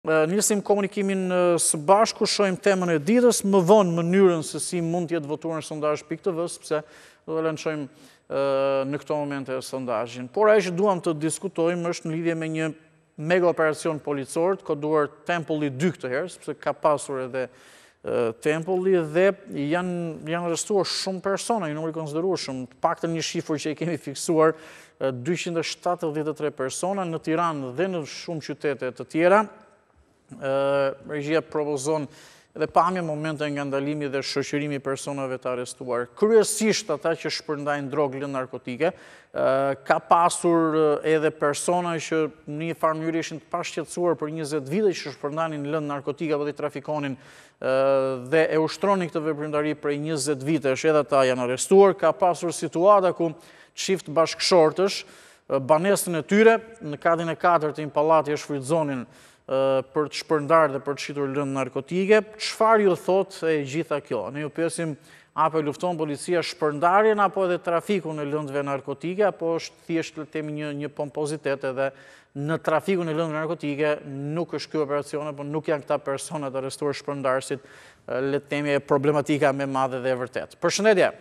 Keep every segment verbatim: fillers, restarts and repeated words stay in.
Nisim komunikimin së bashku, shojmë temën e ditës, më vonë mënyrën se si mund t'jetë votuar në sondazh pikë të vës, sepse do të lançojmë në këto momente sondazhin. Por ajo që duam të diskutojmë është në lidhje me një mega operacion policor, të koduar Tempulli dy këtë herë, sepse ka pasur edhe Tempulli dhe janë janë arrestuar shumë persona, një numër i konsiderueshëm, të paktën një shifër që i kemi fiksuar dyqind e shtatëdhjetë e tre persona në Tiranë dhe në shumë qytete të tjera. Regjia propozon edhe pamje momente nga ndalimi dhe shoqërimi i personave të arrestuar. Kryesisht ata që shpërndajnë drogë lëndë narkotike, ka pasur edhe persona që në një farë mënyrë ishin të pashqetësuar për njëzet vite që shpërndanin lëndë narkotika dhe trafikonin dhe e ushtronin këtë veprimtari prej njëzet vitesh, edhe ata janë arrestuar. Ka pasur situata ku çift bashkëshortësh, banesën e tyre në katin e katërt të një pallati e shfrytëzonin për të shpërndarë dhe për të shitur lëndë narkotike. Çfarë ju thot e gjitha kjo? Ne ju pyesim, apo e lufton policia shpërndarjen apo edhe trafikun e lëndëve narkotike, apo është thjesht temi një, një pompozitet edhe në trafikun e lëndëve narkotike nuk është ky operacion, apo nuk janë këta persona të arrestuar shpërndarësit, le të themi problematika më e madhe dhe e vërtet. Përshëndetje.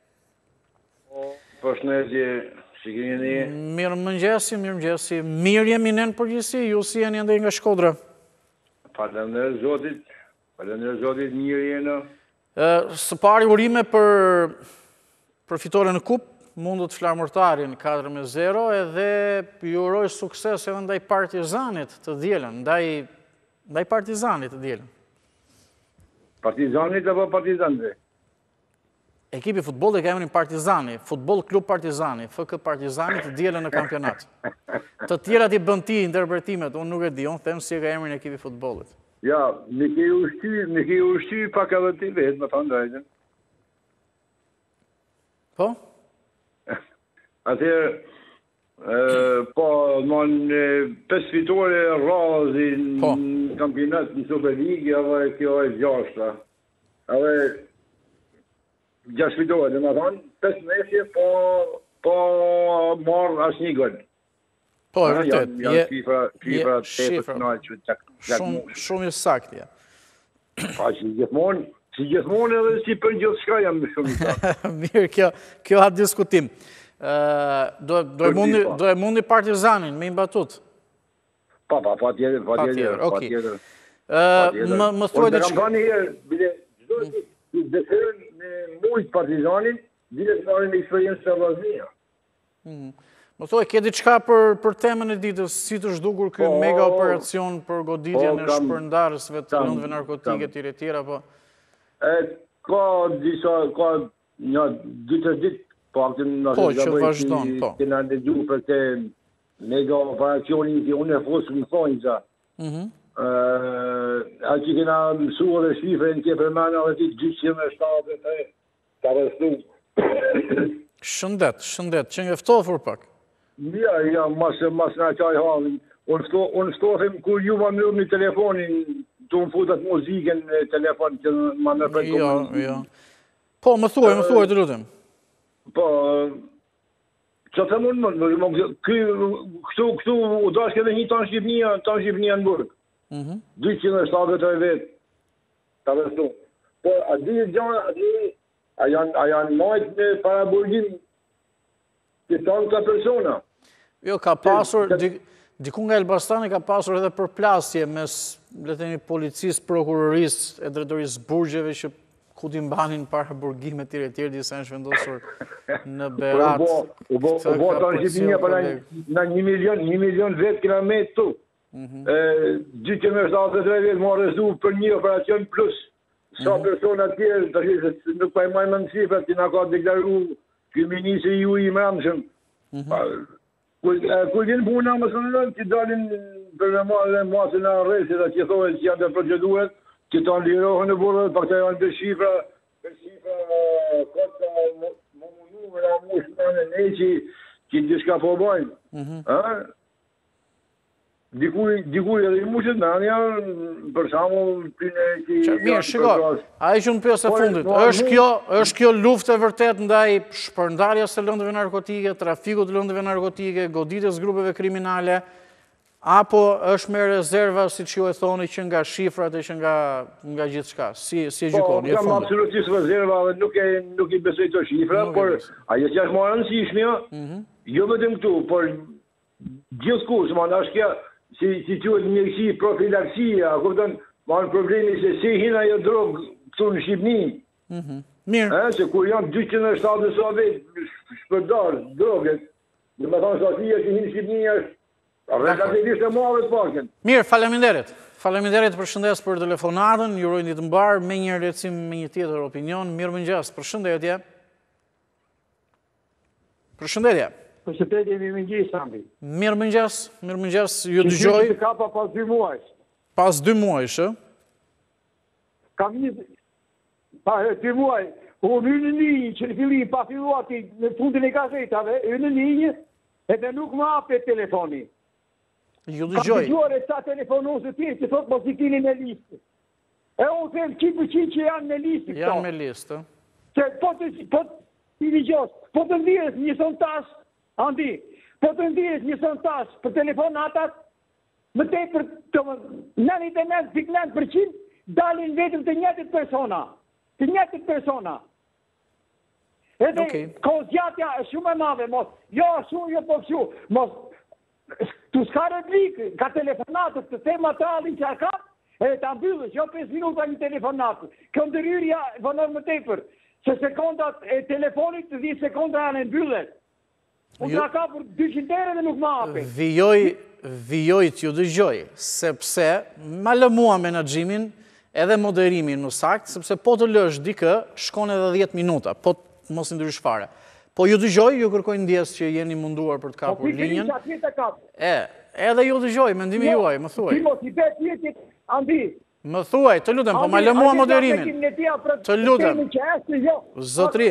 Përshëndetje. Mirë mëngjesi, mirë mëngjesi. Mirë jemi në përgjithësi, ju si jeni ende nga Shkodra? Faleminderit Zotit, faleminderit Zotit, mirë jeni. Së pari urime për për fitore në kup, mundët flamurtarin katër me zero, edhe ju uroj sukses edhe ndaj Partizanit të dielën, ndaj ndaj Partizanit të dielën. Partizanit apo Partizanit? Ekipi futbolli ka emrin Partizani, Futboll Klub Partizani, F K Partizani të dielën në kampionat. Të tjerat i bën ti interpretimet, unë nuk e di, unë them si e ka emrin ekipi futbollit. Ja, me ke ushty, me ke ushty pak edhe ti vetë, me thonë drejtën. Po? Atëherë, po, në pesë fitore rrazi në kampionat në Superligë, edhe kjo e gjashta. Edhe gjashtë fitore, dhe më thonë, pesë mesje, po, po marrë asë një gëllë. Po, e vërtet. Janë shifra, shifra të të të nëjë që të të shumë i saktë, ja. Pa, që gjithmonë, që gjithmonë edhe si për gjithë shka jam më shumë i saktë. Mirë, kjo, kjo ha diskutim. Do e mundi Partizanin, me imbatut? Pa, pa, pa tjetër, pa tjetër, pa tjetër. Më thuaj dhe që... Unë të kam thani herë, bile, gjdo që dhe thërën në mujtë Partizanin, dhe të marrin në eksperiencë të vaznia. Më thuaj, ke diçka për temën e ditës, si të zhdukur kjo mega operacion për goditjen e shpërndarësve të lëndëve narkotike të tjera, po? Ka disa, ka një ditës ditë, po aktën në Po, që vazhdon, po. Të në ndëgju për të mega operacionin që unë e fosë në thonjë, za. A që kena mësua dhe shifre në kje përmana dhe ti gjyqim e shtatë dhe të arrestu. Shëndet, shëndet, që ngeftofur pak. Ja, ja, masë në qaj halin. Unë ftohim kur ju ma mërë një telefonin, të më futat muzikën në telefon që ma në përkomin. Jo, jo. Po, më thuaj, më thuaj të lutem. Po, që të mund më, këtu u dashke dhe një tanë Shqipnia, tanë Shqipnia në burg. dyqind e shtatëdhjetë e tre vetë, të arrestu. Po, a di gjanë, a di, a janë majtë me paraburgin që tanë ka persona? Jo, ka pasur, dikun nga Elbastani ka pasur edhe përplasje mes, le themi, policisë, prokurorisë e drejtorisë burgjeve që ku t'i mbanin paraburgime tjere tjere, disa në shvendosur në Berat. U bo tanë Shqipnia për në një milion, një milion vetë kilometë tu. dyqind e shtatëdhjetë e tre vetë më arrestu për një operacion plus sa persona tjerë, të shqe nuk pa i majmë në shifrat që nga ka deklaru këj minisi ju i mramëshëm. Kull vjen puna më së nëllën që dalin për me marrë dhe masën e arresit dhe që thohet që janë të proceduret që të anlirohën e burët, për që janë për shifra për shifra këtë më mundu me la mushë në ne që që në shka po bojnë. Dikuj edhe i mushët në anja, për shamu të në që... Mirë, shiko, a i që në pjesë e fundit, është kjo luft e vërtet ndaj shpërndarja së lëndëve narkotike, trafikut të lëndëve narkotike, goditjes grupeve kriminale, Apo është me rezerva, si që ju e thoni, që nga shifrat e që nga gjithë shka? Si e gjykoni? Po, kam absolutisht rezerva dhe nuk i besoj të shifra, por ajo që është më rëndësishmja, jo vetëm këtu, por gjithë ku, që ma në është kja, si quhet mjekësi, profilaksia, kupton, ma në problemi se si hin ajo drogë këtu në Shqipni. Mirë. Se kur janë dyqind e shtatëdhjetë sa vetë shpërdarë drogët, dhe me thonë shtatia që hinë Shqipni është Mirë, faleminderit. Faleminderit për shëndes për telefonatën, ju uroj ditë mbar, me një recim me një tjetër opinion. Mirë mëngjes, për shëndetje. Për shëndetje. Për shëndetje, mirë mëngjes, Sambi. Mirë mëngjes, mirë mëngjes, ju dëgjoj. Që ka pa pas dy muajsh. Pas dy muajsh, ë? Kam një... Pa dy muaj, unë në një që në fillim, pa filluati në fundin e gazetave, në një, edhe nuk më apet telefoni. Ju dëgjoj. Kam dëgjuar e sa telefonusë të tjerë që thotë mos i kini në listë. E unë them qi për qi që janë në listë. Janë me listë. Se po të po të një po të ndihet një sontash, Andi, po të ndihet një sontash për telefonatat, më tej për nëntëdhjetë e nëntë pikë nëntë përqind dalin vetëm të njëjtit persona. Të njëjtit persona. Edhe kozjatja është shumë e madhe, mos, jo shumë, jo po kështu, mos, tu s'ka replikë, ka telefonatët të tema të alin që a ka, e të ambyllës, jo pesë minuta një telefonatë. Këndëryrja vënër më tepër, se sekundat e telefonit të dhjetë sekunda janë e mbyllët. Unë ka ka për dyqind ere dhe nuk ma ape. Vijoj, vijoj t'ju dëgjoj, sepse ma lë mua menaxhimin edhe moderimin në sakt, sepse po të lësh dikë, shkon edhe dhjetë minuta, po mos ndrysh fare. Po ju dëgjoj, ju kërkoj ndjes që jeni munduar për të kapur linjën. E, edhe ju dëgjoj, mendimi juaj, më thuaj. Më thuaj, të lutem, po ma lë mua moderimin. Të lutem. Zotri.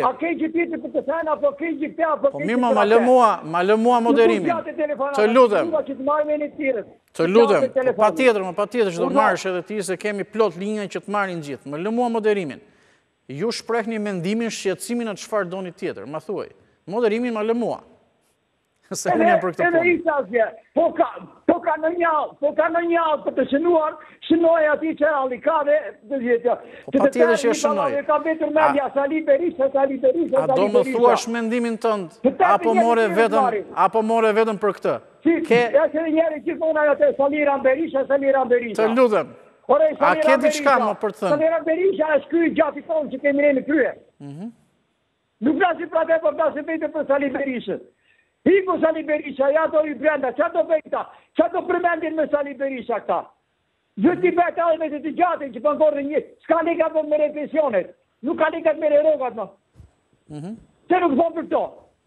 Po mirë ma, ma lë mua, ma lë mua moderimin. Të lutem. Të lutem, po pa tjetër, ma pa tjetër që do marrësh edhe ti se kemi plot linja që të marrin gjithë. Më lë mua moderimin. Ju shprehni mendimin, shqetësimin atë çfarë doni tjetër, ma thuaj. Moderimin ma lë mua. Se unë jam për këtë punë. Edhe isa asje, po ka në njallë, po ka në njallë për të shënuar, shënoj ati që alli ka dhe... Po pa tjetër që e shënoj. Ka vetër media, Sali Berisha, Sali Berisha, A do më thuash mendimin tënd, apo more vetëm, apo more vetëm për këtë? Si, e që njeri që thonë ajo të Saliran Berisha, Saliran Berisha. Të lutem. A ke diçka më për të thënë? Saliran Berisha është ky gjatë i tonë që kemi ne në krye. Nuk nasi pra te për ta se vete për Sali Berishën. Iko Sali Berisha, ja do i brenda, qa do vejta, qa do përmendin me Sali Berisha këta. Gjëti bete alve të të gjatin që pëngorë një, s'ka likat për me represionet, nuk ka likat me rerogat në. Se nuk thonë për to.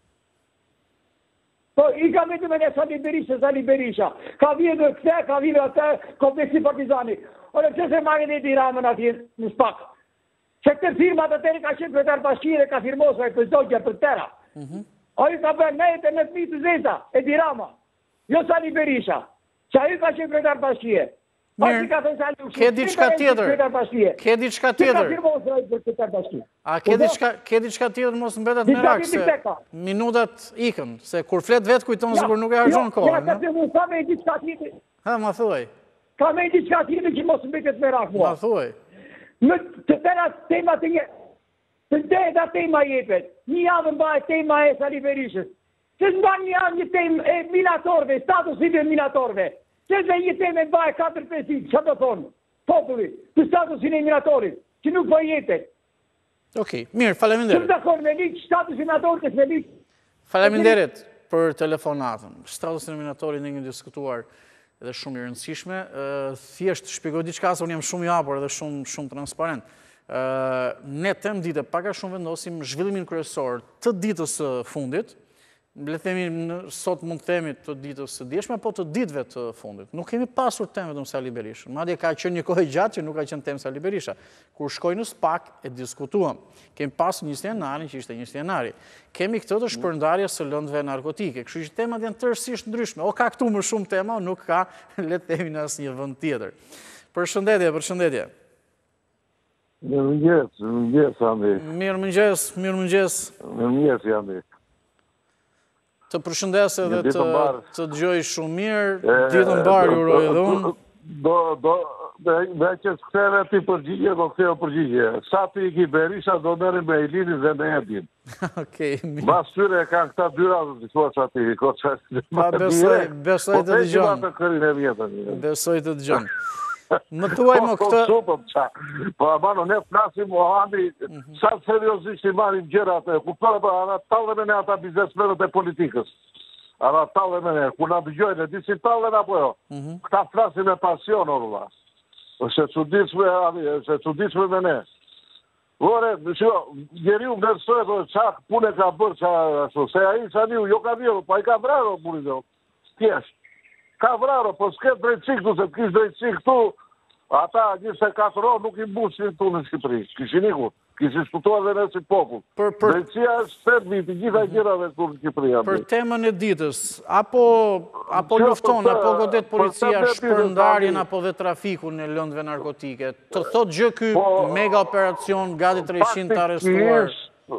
Po, i ka vetëm e Sali Berisha, Sali Berisha. Ka vjetë këte, ka vjetë atë, kompleksi partizani. Ore, që se marrë dhe i ramën ati në spak. Që këtë firmat të teri ka qenë për tërë bashkire, ka firmosë e për zogja për tëra. A ju ka bërë nejtë e në të mitë zeta, e di rama. Jo Sali Berisha. Që a ju ka qenë për tërë bashkire. Mirë, ke diçka tjetër. Ke diçka tjetër. A ke diçka tjetër mos mbetet në rak, se minutat ikën, se kur flet vetë kujtonë se kur nuk e harxhon kohën. Ja, ka të me diçka tjetër. Ha, ma thuaj. Ka me diçka tjetër që mos mbetet në rak, mua. Ma thuaj. Në të tëra temat të një, të tëra tema jepet, një javë mba e tema e Sali Berishës. Se mba një javë një temë e minatorve, statusit e minatorve. Se dhe një temë e mba e katër pesit, që të thonë, populli, të statusin e minatorit, që nuk po jepet. Okej, mirë, faleminderit. Që të thonë me liqë, statusin e minatorit e me liqë. Faleminderit për telefonatën. Statusin e minatorit në një diskutuar edhe shumë i rëndësishme. Thjesht shpjegoj diçka se unë jam shumë i hapur edhe shumë shumë transparent. Ne tem ditë pak a shumë vendosim zhvillimin kryesor të ditës së fundit. Le të themi sot mund të themi të ditës së dieshme apo të ditëve të fundit. Nuk kemi pasur temë vetëm Sali Berisha. Madje ka qenë një kohë gjatë që nuk ka qenë temë Sali Berisha. Kur shkoi në SPAK e diskutuam. Kemi pasur njëzet janari që ishte njëzet janari. Kemi këtë të shpërndarjes së lëndëve narkotike. Kështu që temat janë tërësisht ndryshme. O ka këtu më shumë tema, o nuk ka, le të themi në asnjë vend tjetër. Përshëndetje, përshëndetje. Mirëmëngjes, mirëmëngjes, Andi. Mirëmëngjes, mirëmëngjes. Mirëmëngjes, Andi. Të përshëndes edhe të të dëgjoj shumë mirë, ditë mbar ju uroj edhe unë. Do, do, me që s'ktheve ti përgjigje, do ktheve përgjigje. Sa ti i ki Berisha, do meri me Ilinin dhe me Edin. Okej, mirë. Mas tyre e kanë këta dyra, do të thua sa ti, ko që... Pa besoj, besoj të dëgjon. Po të kërin e vjetën. Besoj të dëgjon. Më thuaj më këtë... Po, amano, ne flasim o handi, sa seriosisht i marim gjërat, ku përë për anë talë me ne ata biznesmenët e politikës. Anë talë me ne, ku na dëgjojnë, e disi talë apo jo. Këta flasim me pasion, orla. Se çuditshme me ne. Vore, shio, njeriu vlerësoj dhe çak punë ka bërë qa ashtu, se ai çaniu, jo ka vjerë, po ai ka vrarë punë do. Thjesht. Ka vrarë, po s'ke drejtësi këtu, se t'kish drejtësi këtu, ata njëzet e katër orë nuk i mbushin tu në Shqipëri. Kishin ikur, kishin shputuar dhe ne si popull. Drejtësia është shtet viti, gjitha gjërave këtu në Shqipëri. Për temën e ditës, apo apo lufton, apo godet policia shpërndarjen apo dhe trafikun e lëndëve narkotike. Të thot gjë ky mega operacion gati treqind të arrestuar.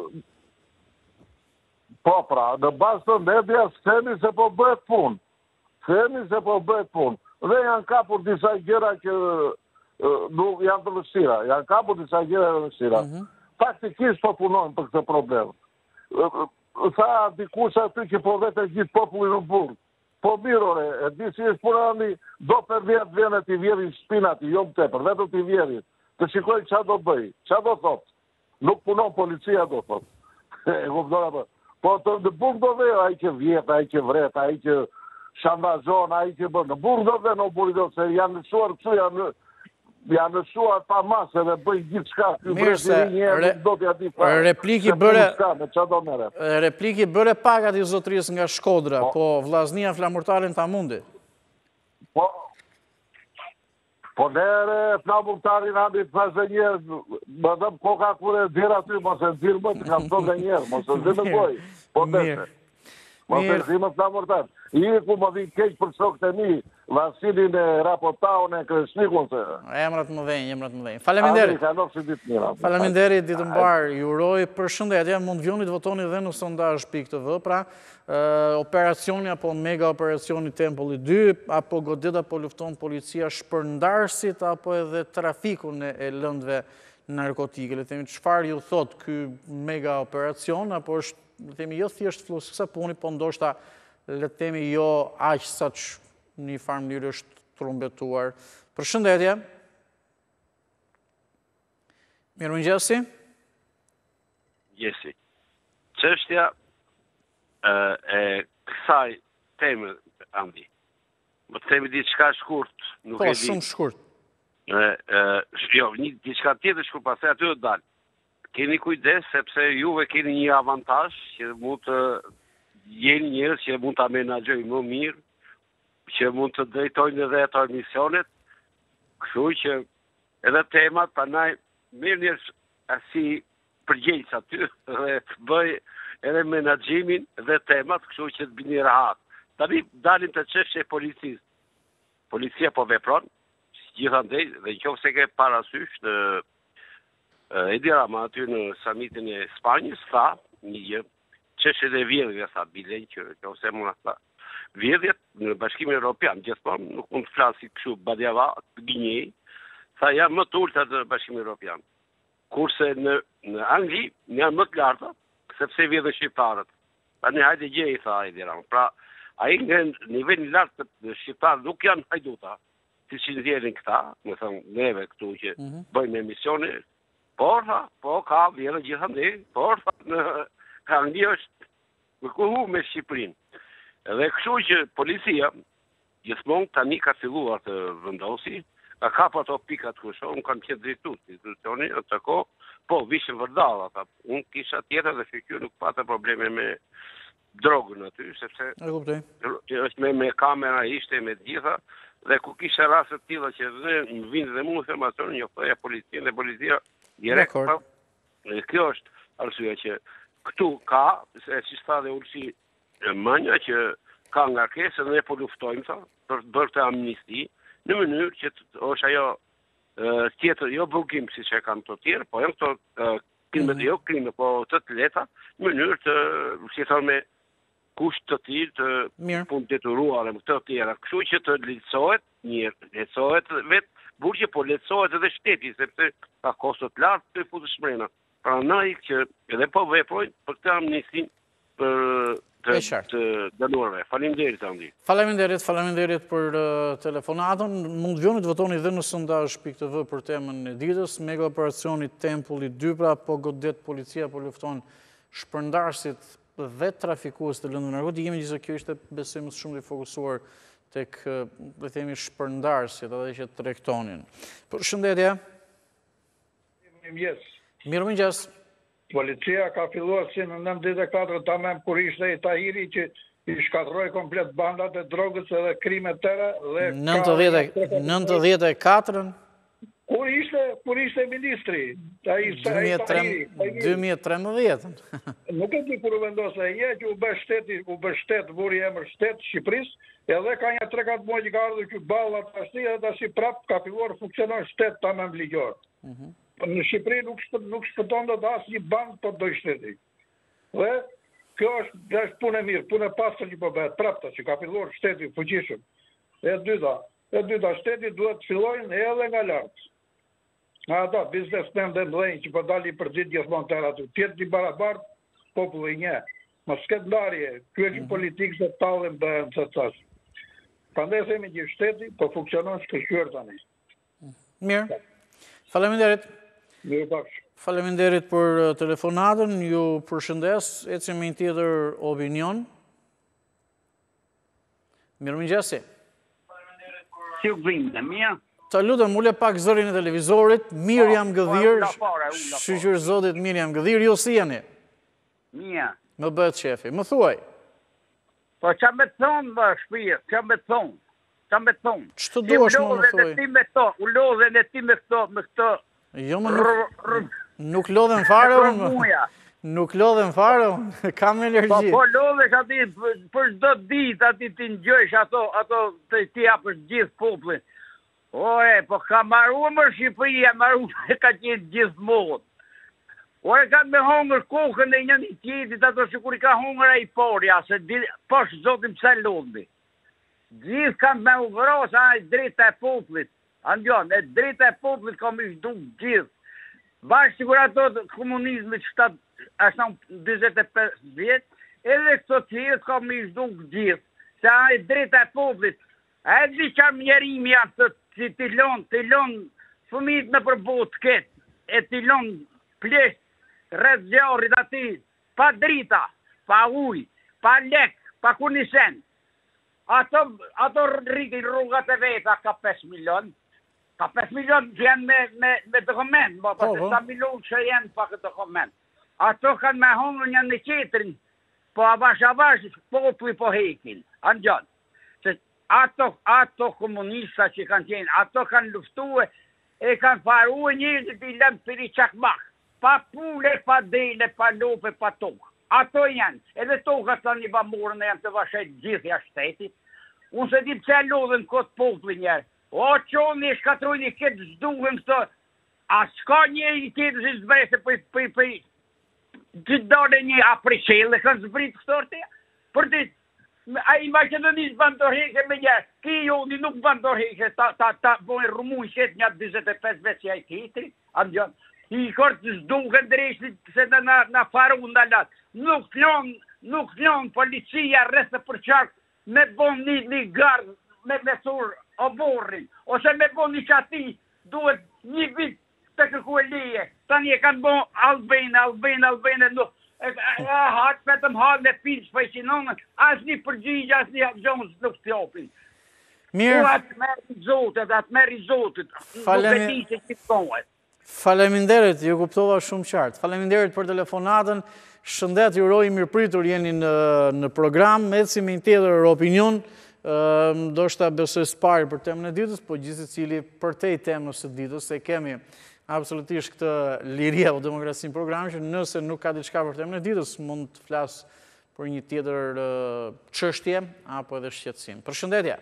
Po pra, në bazë të media s'themi se po bëhet punë. Themi se po bëhet punë. Dhe janë kapur disa gjëra që nuk janë të vështira. Janë kapur disa gjëra të vështira. Faktikisht po punojnë për këtë problem. Tha dikush aty që po vete gjithë popullin në burg. Po mirore, e di si është punani, do për vjetë vene t'i vjerin shpinat, jo më tepër, vetëm t'i vjerin. Të shikojnë qa do bëj, qa do thot. Nuk punon policia do thot. Po të në burg do dhe, ai që vjet, ai që vret, ai që shandazon, ai që bërë. Në burg do dhe në burg do, se janë nëshuar pësu, janë janë nëshuar pa masë dhe bëjnë gjithë shka. Mirë se, repliki bëre, repliki bëre pakat i zotris nga Shkodra, po vllaznia flamurtarin ta mundi. Po, po nere flamurtarin andi të thashe njerë, më dëmë koka kure dhira ty, mos e dhirë më të kam të dhe njerë, mos e dhirë në boj. Po nese, mos e dhirë më flamurtarin. I ku më vinë keq për shokët e mi, Vasilin e Rapotaun e Kreshnikun se... Emrat më dhejnë, emrat më dhejnë. Faleminderit. Faleminderit, ditë mbar, ju uroj përshëndetje, mund vjoni të votoni dhe në sondazh pikë të vë, pra operacioni apo mega operacioni Tempulli dy, apo godet apo lufton policia shpërndarësit, apo edhe trafikun e lëndëve narkotike. Le themi, çfarë ju thot ky mega operacion, apo është, le themi, jo thjesht flusë puni, po ndoshta le themi jo aq sa që një farë mënyrë është trumbetuar. Përshëndetje. Mirë mëngjesi. Gjesi. Çështja e kësaj teme, Andi. Më të themi diçka shkurt, nuk e di. Po, shumë shkurt. Jo, një diçka tjetër shkurt, pastaj aty do dalë. Keni kujdes sepse juve keni një avantazh që mund të jeni njerëz që mund ta menaxhojnë më mirë, që mund të drejtojnë edhe ato emisionet, kështu që edhe temat, prandaj mirë njerëz asi përgjegjës aty dhe të bëj edhe menaxhimin dhe temat, kështu që të bini rahat. Tani dalim të çështja e policisë. Policia po vepron, gjithandej, dhe nëse ke parasysh në Edi Rama aty në samitin e Spanjës, tha një gjë, çështjet e vjedhjeve, tha bilen që ose mund ta vjedhjet në Bashkimin Evropian, gjithmonë nuk mund të flasi kështu badjava, të gënjej, tha janë më të ulta në Bashkimin Evropian. Kurse në në Angli janë më të larta, sepse vjedhin shqiptarët. Tani hajde gjej, tha Edi Rama. Pra, ai në nivel i lartë të shqiptarët nuk janë hajduta, siç i ndjerin këta, më thon neve këtu që bëjmë emisione, por tha, po ka vjedhje gjithandej, por tha në Angli është në kuhu me Shqipërinë. Edhe kështu që policia, gjithmonë tani ka filluar të vendosi, ka kapur ato pikat kusho, unë kam qenë drejtues institucioni, atë kohë, po vishin vërdalla, ata. Unë kisha tjetër dhe shqyr nuk pata probleme me drogën aty, sepse është me, me kamera ishte me gjitha, dhe ku kisha raste të tilla që dhe më vinë dhe mua informacion, një thoya policinë dhe policia direkt. Kjo është arsyeja që këtu ka, se si sta dhe Ulsi Manja, që ka ngarkesë dhe ne po luftojmë sa, për bërë të amnisti, në mënyrë që është ajo tjetër, jo burgim si që kanë të tjerë, po janë këto krime, jo krime, po të të leta, në mënyrë të, si thonë me, kusht të tillë të Mirë. punë detyruar e më të tjera. Kështu që të lehtësohet, mirë, lehtësohet vetë burgje, po lehtësohet edhe shteti, sepse ka kosto të lartë të futë shmrena. Prandaj që edhe po veprojnë për këtë amnistin për të, të dënuarve. Faleminderit, Andi. Faleminderit, faleminderit për uh, telefonatën. Mund të vjoni të votoni dhe në sondazh pikë të vë për temën e ditës. Mega operacioni Tempulli dy, pra po godet policia, po lufton shpërndarësit dhe trafikues të lëndë narkotik. Jemi gjithë kjo ishte besoj më shumë të fokusuar tek, le të themi, shpërndarësit edhe që tregtonin. Përshëndetje. Mirëmëngjes. Mirëmëngjes. Policia ka filluar si në nëntëdhjetë e katër tamam kur ishte i Tahiri që i shkatroi komplet bandat e drogës edhe krimet tëra dhe nëntëdhjetë e katër kur ishte kur ishte ministri ai dy mijë e tretëmbëdhjetë. Nuk e di kur u vendosë ai që u bë shteti, u bë shtet, vuri emër shtet Shqipërisë, edhe ka një tre katër muaj që ka ardhur ky ball tash edhe tash prap ka filluar funksionon shtet tamam ligjor. Në Shqipëri nuk nuk shpëton dot asnjë bank po do shteti. Dhe kjo është është punë e mirë, punë e pastër që po bëhet prapta që ka filluar shteti fuqishëm. E dyta, e dyta shteti duhet të fillojnë edhe nga lart. Ata biznesmen dhe mëdhenj që po dalin për ditë gjithmonë tërë aty, tjetë një barabartë populli një. Mos ketë ndarje, ky është politikë se tallen bëhen të tash. Prandaj themi që shteti po funksionon shkëlqyer tani. Mirë. Faleminderit. Faleminderit për telefonatën, ju përshëndes, ecim me një tjetër opinion. Mirëmëngjesi. Si u vim dhe mia? Ta lutem, ule pak zërin e televizorit, mirë jam gëdhir, shqyqyr zotit mirë jam gëdhir, ju si jeni? Mia. Më bëhet shefi, më thuaj. Po qa me thonë, më shpirë, qa me thonë, qa me thonë. Që të duash më më thuaj? U lodhe në ti me këto, me këto. Jo, më nuk lodhen fare, nuk lodhen fare, kam alergji. Po lodhesh ati për çdo ditë, ati ti ngjojsh ato, ato të ti apësh gjithë popullin. Ore, po ka marrua më Shqipëria, marrua e ka qenë gjithmonë. Ore, ka me hongër kokën e një një tjetit, ato që kur i ka hongër e i porja, se posh zotim pse lodhi. Gjithë kam me uvros, a e drita e popullit. Andjon, e drita e popullit kam i shdu gjithë. Bashkë sigur ato komunizmit që ashtë në dyzet e pesë vjetë, edhe këto tjerët kam i shdu gjithë. Se a e drita e popullit. A e di qarë mjerimi janë të që t'i lonë, t'i lonë fëmijët me përbot këtë, e t'i lonë plesht, rreth zjarit ati, pa drita, pa uj, pa lek, pa kunisen. Ato, ato rritin rrugat e veta ka pesë milion, ka pesë milion që janë me, me, me dokument, ma pa se sa milion që janë pa këtë dokument. Ato kanë me hongër një në qetërin, po avash avash, populli po hekin, anë gjanë. Ato, ato komunista që kanë qenë, ato kanë luftue, e kanë faru njërët i lëmë për i qakmak. Pa pule, pa dele, pa lope, pa tokë. Ato janë. Edhe tokë ato një bamurën e janë të vashet gjithja shtetit. Unë se di pëse lodhen këtë populli njerë. O, qoni e shkatrujni këtë zduhem së. A s'ka një i tjetë që zbrese për për për që dole një apriqele, kanë zbritë kësorte. Për të a i Macedonisë bandorheke me njerë, ki joni nuk bandorheke, ta, ta, ta bojnë rumu i shetë një dyzet e pesë vetë që a i kitri, andjon, i kërë të zduke ndreshtit se në, në faru ndalat, nuk flion, nuk flion policia rrësë për qarkë, me bon një, një gardë, me mesur o borrin, ose me bon një qati, duhet një vit të kërku e leje, tani e kanë bon albejnë, albejnë, albejnë, nuk, hatë petëm halë në pinë që pëjqinonën, asë një përgjigja, asë një gjonës nuk të jopin. Mirë. U atë meri zotet, atë meri zotet, nuk e di që që të tohet. Faleminderit, ju kuptova shumë qartë. Faleminderit për telefonatën, shëndet, ju rojë mirëpritur jeni në, në program, me si me një tjetër opinion, do shta besoj s'pari për temën e ditës, po gjithë cili për te i temës e ditës, se kemi absolutisht këtë liria o demokracinë program, që nëse nuk ka diçka për temën e ditës, mund të flasë për një tjetër çështje, apo edhe shqetësim. Përshëndetje.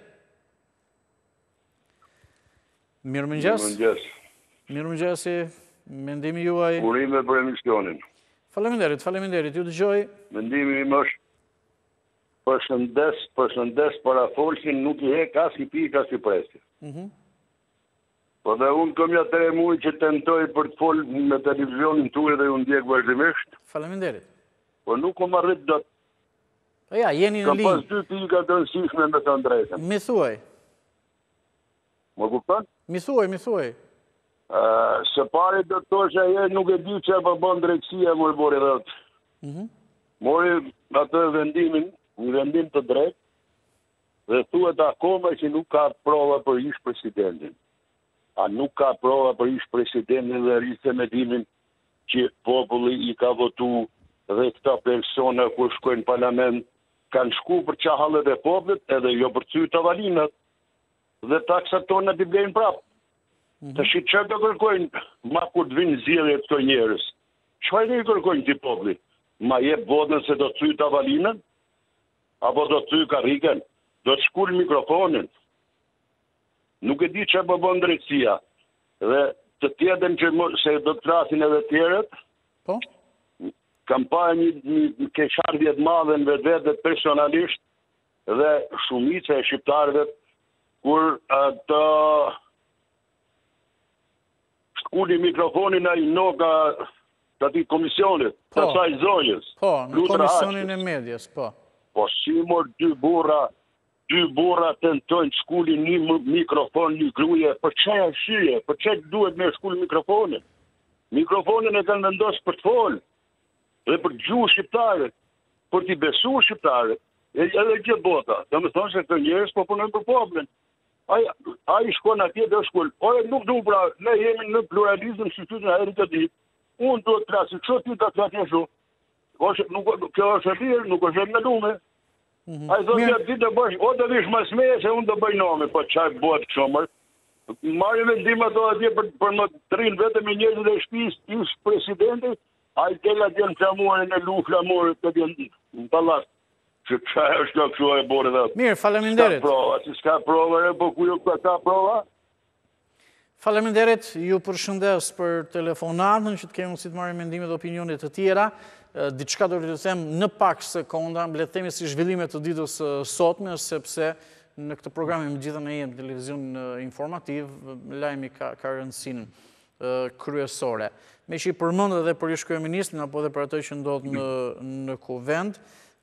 Mirëmëngjes. Mirëmëngjes. Mirëmëngjesi, mendimi juaj. Urime për emisionin. Faleminderit, faleminderit, ju dëgjoj. Mendimi im është përshëndes, përshëndes parafolsin, nuk i hek as i pik, as i presi. Po dhe unë këm ja tre muaj që tentoj për të fol me televizionin tuaj dhe unë ndjek vazhdimisht. Faleminderit. Po nuk kom arrit dot. Po ja, jeni në Kam linjë. pas dy pika të rëndësishme me të drejtën. Mi thuaj. Më kupton? Mi thuaj, mi thuaj. Uh, se pari do të thosha je nuk e di që e përbën drejtësia më e bori dhëtë. Mm -hmm. Mori atë vendimin, një vendim të drejt, dhe thuhet akoma që nuk ka prova për ish presidentin. A nuk ka prova për ish presidentin dhe rrisë medimin që populli i ka votu dhe këta persona kur shkojnë parlament kanë shku për qahallet e popullit edhe jo për cyt të valinat dhe taksat tona t'i blejnë prapë. Mm -hmm. Të shi që të kërkojnë ma kur të vinë zjedhe të këto njerës. Çfarë i kërkojnë ti populli? Ma jep votën se do të thy të avalinën? Apo do të thy karriken? Do të shkull mikrofonin? Nuk e di që më bën drejtësia. Dhe të tjetën që më, se do të trasin edhe tjerët, po? Kam pa një, një keqardhje të madhe në vetë vetë personalisht dhe shumica e shqiptarëve kur të shkulli mikrofonin a i noka të ati komisionit, po, të saj zonjës. Po, në komisionin e medjes, po. Po, si mor dy burra, dy burra tentojnë të shkulli një mikrofon, një gruje, për çaj arsye, për çaj duhet me shkulli mikrofonin. Mikrofonin e kanë vendosur për të folë, dhe për gjuhë shqiptare, për t'i besu shqiptare, edhe gjithë bota. Dhe me thonë se të njerës po punojnë për poplin. A i shkon atje dhe shkull. Ore, nuk du pra, ne jemi në pluralizm shqiptin a eri të ditë. Unë do të trasi, që ty të të atje shu? Kjo është e birë, nuk është e me lume. A i thotë që ti të bësh, o të vish mas meje se unë të bëj nome, po qaj bëhet këshomër. Marri vendim ato atje për, për më të rinë vetëm i njerëzit e shpis, ish presidenti, a i tela të jenë flamurin e lu flamurin të jenë në talat. Që që është kjo këshu e bore dhe... Mirë, faleminderit. Ska prova, si ska prova, e po ku ju ka prova? Faleminderit, ju përshëndes për telefonatën, që të kemi si të marrë mendimet dhe opinionit të tjera. Diçka do të them në pak sekonda, le të themi si zhvillimet të ditës sotme, sepse në këtë program e më gjithë në jemë televizion informativ, lajmi ka, ka rëndësinë kryesore. Me që i përmëndë edhe për ish kryeministrin, apo edhe për atë që ndodhë në, në kuvend,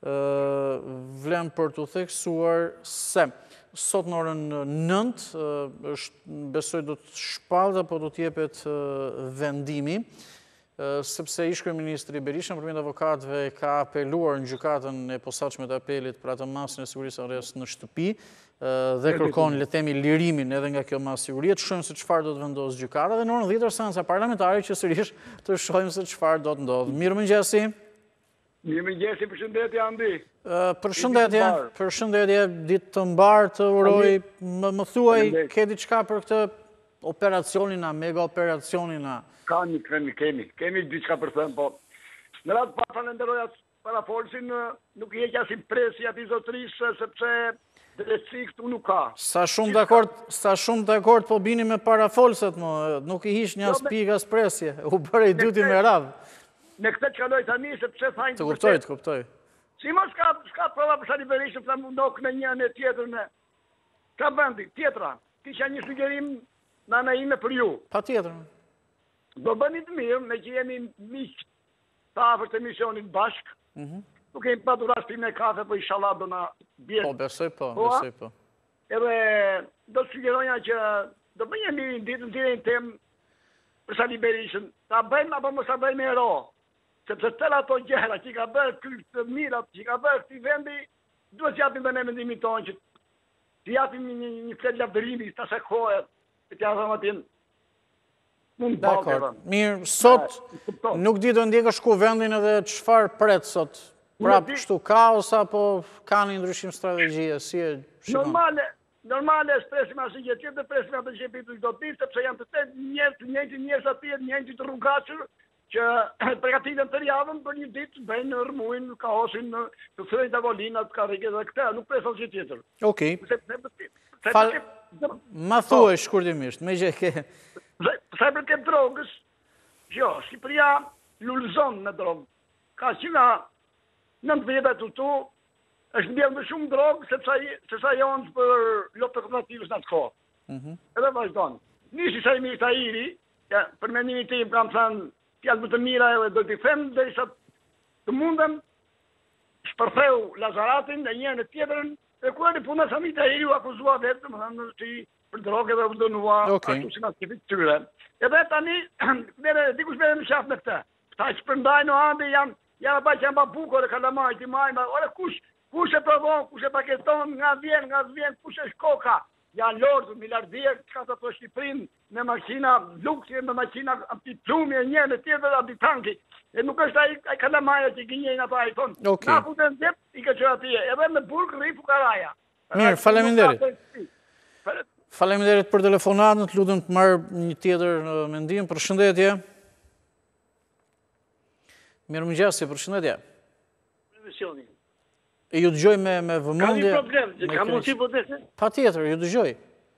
vlem për të theksuar se sot në orën nëntë, besoj do të shpallë apo do të jepet vendimi, sepse ish kryeministri Berisha në përmjet avokatëve ka apeluar në gjykatën e posaçme të apelit për atë masën e sigurisë arrest në shtëpi dhe kërkon le të themi lirimin edhe nga kjo masë sigurie. Të shohim se çfarë do të vendosë gjykata dhe në orën dhjetë seanca parlamentare që sërish të shohim se çfarë do të ndodhë. Mirëmëngjesi. Mirëmëngjesi, përshëndetje Andi. Përshëndetje, përshëndetje, ditë të mbarë të uroj, më, më thuaj, ke diçka për këtë operacionin a, mega operacionin a? Ka një kemi, kemi, kemi diçka për thëmë, po. Në ratë pa falenderoj atë parafolsin, nuk i heqja si presi ati zotrisë, sepse drejtësi këtu nuk ka. Sa shumë dakord, sa shumë dakord po bini me parafolset, më, nuk i hish një as pikë as presje, u bërë i dyti me radhë. Në këtë që kaloj tani, sepse thajnë... Të kuptoj, të kuptoj. Si ma s'ka, s'ka prova për Sali Berishë, të mundok në një në tjetër në... Ka bëndi, tjetra, ti që një sugjerim në në ime për ju. Pa tjetër. Do bëni të mirë, me që jemi miqë të afër të misionin bashkë, nuk kemi patu rasti me kafe, po inshallah do na bjerë. Po, besoj po, besoj po. Edhe do të sugjeronja që do bëjmë një mirë në ditë në tjere në temë për Sali Berishën, ta bëjmë apo mos ta bëjmë e ro. Sepse tëra ato gjera që i ka bërë këtë mirat, që i ka bërë këti vendi, duhet që japim dhe ne mendimin tonë, që të japim një, një flet lavdërimi, të se kohë, të të javëm atin. Dakor, mirë, sot nuk di do ndjekësh ku vendin edhe çfarë pret sot, prapë kështu kaos apo ka një ndryshim strategjie, si e shikon? Normale, normale, presim asë një tjetë, presim atë që pitu çdo ditë, sepse janë të të njerëz, të njëjtë njerëz atje, njëjtë të rrugaqër, që përgatitën të rjavën për një ditë, bëjnë rëmuin, kaosin, të thëjnë të volinat, karike dhe këte, nuk presë asë tjetër. Okej. Ma thuaj shkurtimisht, me gjë ke... Sa për këtë drogës, jo, Shqipëria lullëzon në drogë. Ka që nga nëndë vjetë të tu, është mbjellë më shumë drogë se sa janë për lotë operativës në atë kohë. Edhe vazhdojnë. Nisi sa imi Tahiri, për mendimin tim kam thënë fjalë më të mira edhe do t'i them derisa të mundem shpërtheu Lazaratin dhe njërën e tjetërën, e ku e puna sa mi Tahiri u akuzua vetë, më thënë si për drogë edhe u dënua ashtu si nga skifit tyre. Edhe tani, dikush bere në qafë me këte. Ta që përndajnë o ande janë janë ba që janë ba bukore, kalamajt i majnë, ore kush, kush e provon, kush e paketon, nga vjen, nga vjen, kush e shkoka. Janë lordë, miliardier, që ka të të Shqiprin, me makina luksje, me makina plumi e një, në tjetër dhe abdi tanki. E nuk është ai kalamaja që gjenjejnë ata i thonë. Na puten djep, i ka që atje, edhe me burg rri fukaraja. Mirë, faleminderit. Faleminderit për telefonatën, të lutem të marrë një tjetër mendim, për shëndetje. Mirë mëngjesi, për shëndetje. E ju dëgjoj me vëmendje. Ka një problem, ka mundësi po të thënë? Pa tjetër, ju dëgjoj.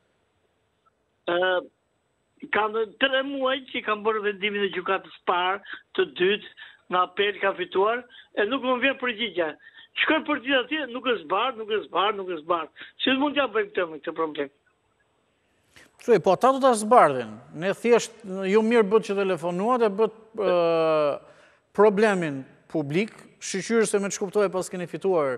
Kam tre muaj që kam bërë vendimin e gjykatës parë, të dytë, në apel ka fituar, e nuk më vjen përgjigja. Shkoj për gjithë atje, nuk është barë, nuk është barë, nuk është barë. Si mund t'ja bëjmë këtë me këtë problem? Thuaj, po ata do ta zbardhin. Ne thjesht, ju mirë bët që telefonuat e bët problemin publik, shqyqyrë se me që kuptoj pas keni fituar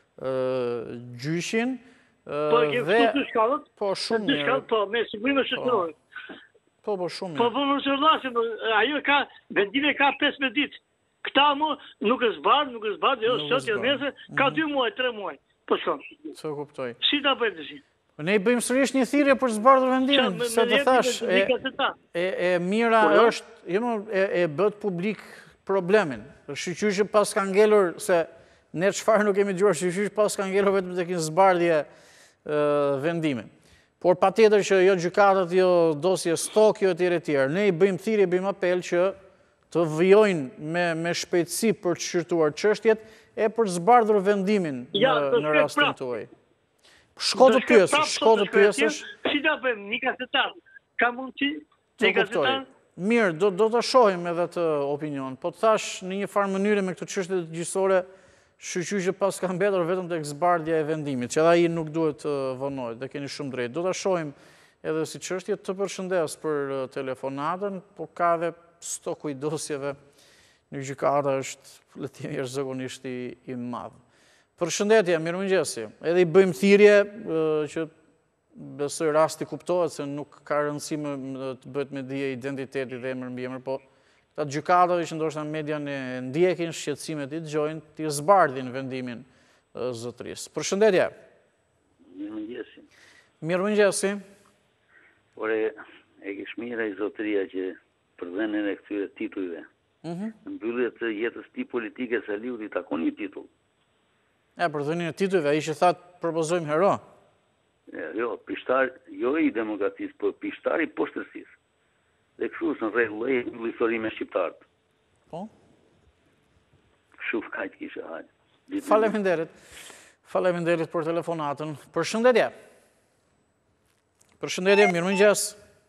gjyshin. Po, e kemi fitu të shkallët? Po, shumë mirë. Po, me sigurime shëtërore. Po, po, shumë mirë. Po, po, më sërlasim, ajo ka, vendime ka pesëmbëdhjetë ditë. Këta mu nuk është barë, nuk është barë, jo, sot e mese, ka dy muaj, tre muaj. Po, shumë. Se kuptoj. Si ta bëjmë të si? Ne i bëjmë sërish një thirrje për zbardhur vendimin, se të thash, e mira është, e bët publik problemin. Shqyqyr që pas ka ngelur, se ne çfarë nuk kemi dëgjuar, shqyqyr që pas ka ngelur vetëm të kinë zbardhje vendimin. Por pa tjetër që jo gjykatët, jo dosje stok, jo tjere tjere. Ne i bëjmë thirrje, bëjmë apel që të vijojnë me shpejtësi për të shqyrtuar çështjet e për zbardhur vendimin në rastin tuaj. Shko të pyesësh, shko të pyesësh. Si da bëjmë, një kasetar, ka mund që një kasetar? Mirë, do të shohim edhe të opinion, po të thash në një farë mënyre me këtë çështje të gjyqësore, shqyqyr që pas ka mbetur vetëm tek zbardhja e vendimit, që edhe ai nuk duhet të vonohet, dhe keni shumë drejt. Do ta shohim edhe si çështje. Të përshëndes për telefonatën, po ka edhe sto kujdosjeve në gjykata është letimi jashtëzakonisht i madh. Përshëndetje, mirëmëngjesi. Edhe i bëjmë thirrje që besoj rasti kuptohet se nuk ka rëndësi të bëhet me dije identiteti dhe emër mbi emër, po ta gjykatave që ndoshta median e ndjekin, shqetësimet i dëgjojnë, t'i zbardhin vendimin zotërisë. Përshëndetje. Mirëmëngjesi. Mirëmëngjesi. Por e kish mira i zotëria që për dhënien e këtyre titujve. Në mbyllje të jetës ti politike se Aliut i takon një titull. E, për dhënien e titujve, ai që thatë propozojmë hero. Jo, pishtar, jo i demokratisë, por pishtar i poshtërsisë. Dhe kështu së në rregull e mbyllisori me shqiptarët. Po? Kështu kajtë kishe hajë. Faleminderit. Faleminderit për telefonatën. Përshëndetje. Përshëndetje, mirëmëngjes.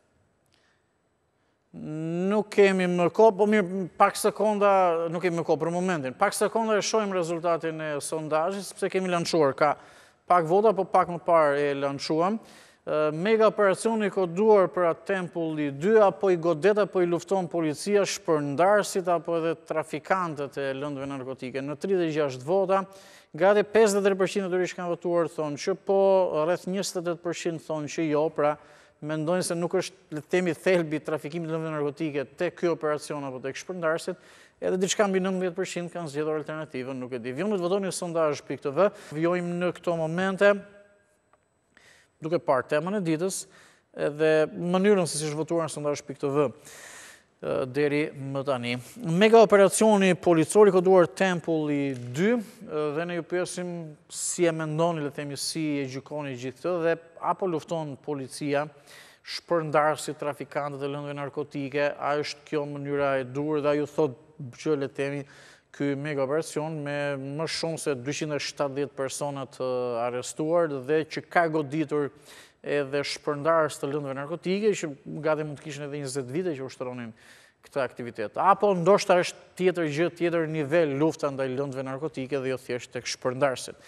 Nuk kemi më kohë, po mirë, pak sekonda, nuk kemi më kohë për momentin. Pak sekonda e shohim rezultatin e sondazhit, sepse kemi lançuar, ka pak vota, po pak më parë e lançuam. Mega operacioni i koduar për atë Tempulli dy, apo i godet, apo i lufton policia, shpërndarësit, apo edhe trafikantët e lëndëve narkotike. Në tridhjetë e gjashtë vota, gati pesëdhjetë e tre përqind e tyre që kanë votuar thonë që po, rreth njëzet e tetë përqind thonë që jo, pra mendojnë se nuk është, le të themi, thelbi trafikimit të lëndëve narkotike te ky operacion apo tek shpërndarësit, edhe diçka mbi nëntëmbëdhjetë përqind kanë zgjedhur alternativën, nuk e di. Vjoni të votoni sondazh pikë të vë, vjojmë në këto momente, duke parë temën e ditës, edhe mënyrën se si është votuar në sondazh pikë të vë deri më tani. Mega operacioni policor i koduar Tempulli dy, dhe ne ju pyesim si e mendoni, le të themi, si e gjykoni gjithë këtë, dhe apo lufton policia, shpërndarësit, trafikantët e lëndëve narkotike, a është kjo mënyra e dur, dhe a ju thot që, le të themi, ky mega operacion me më shumë se dyqind e shtatëdhjetë persona të arrestuar dhe që ka goditur edhe shpërndarës të lëndëve narkotike, që gati mund të kishin edhe njëzet vite që ushtronin këtë aktivitet. Apo ndoshta është tjetër gjë, tjetër nivel lufta ndaj lëndëve narkotike dhe jo thjesht tek shpërndarësit.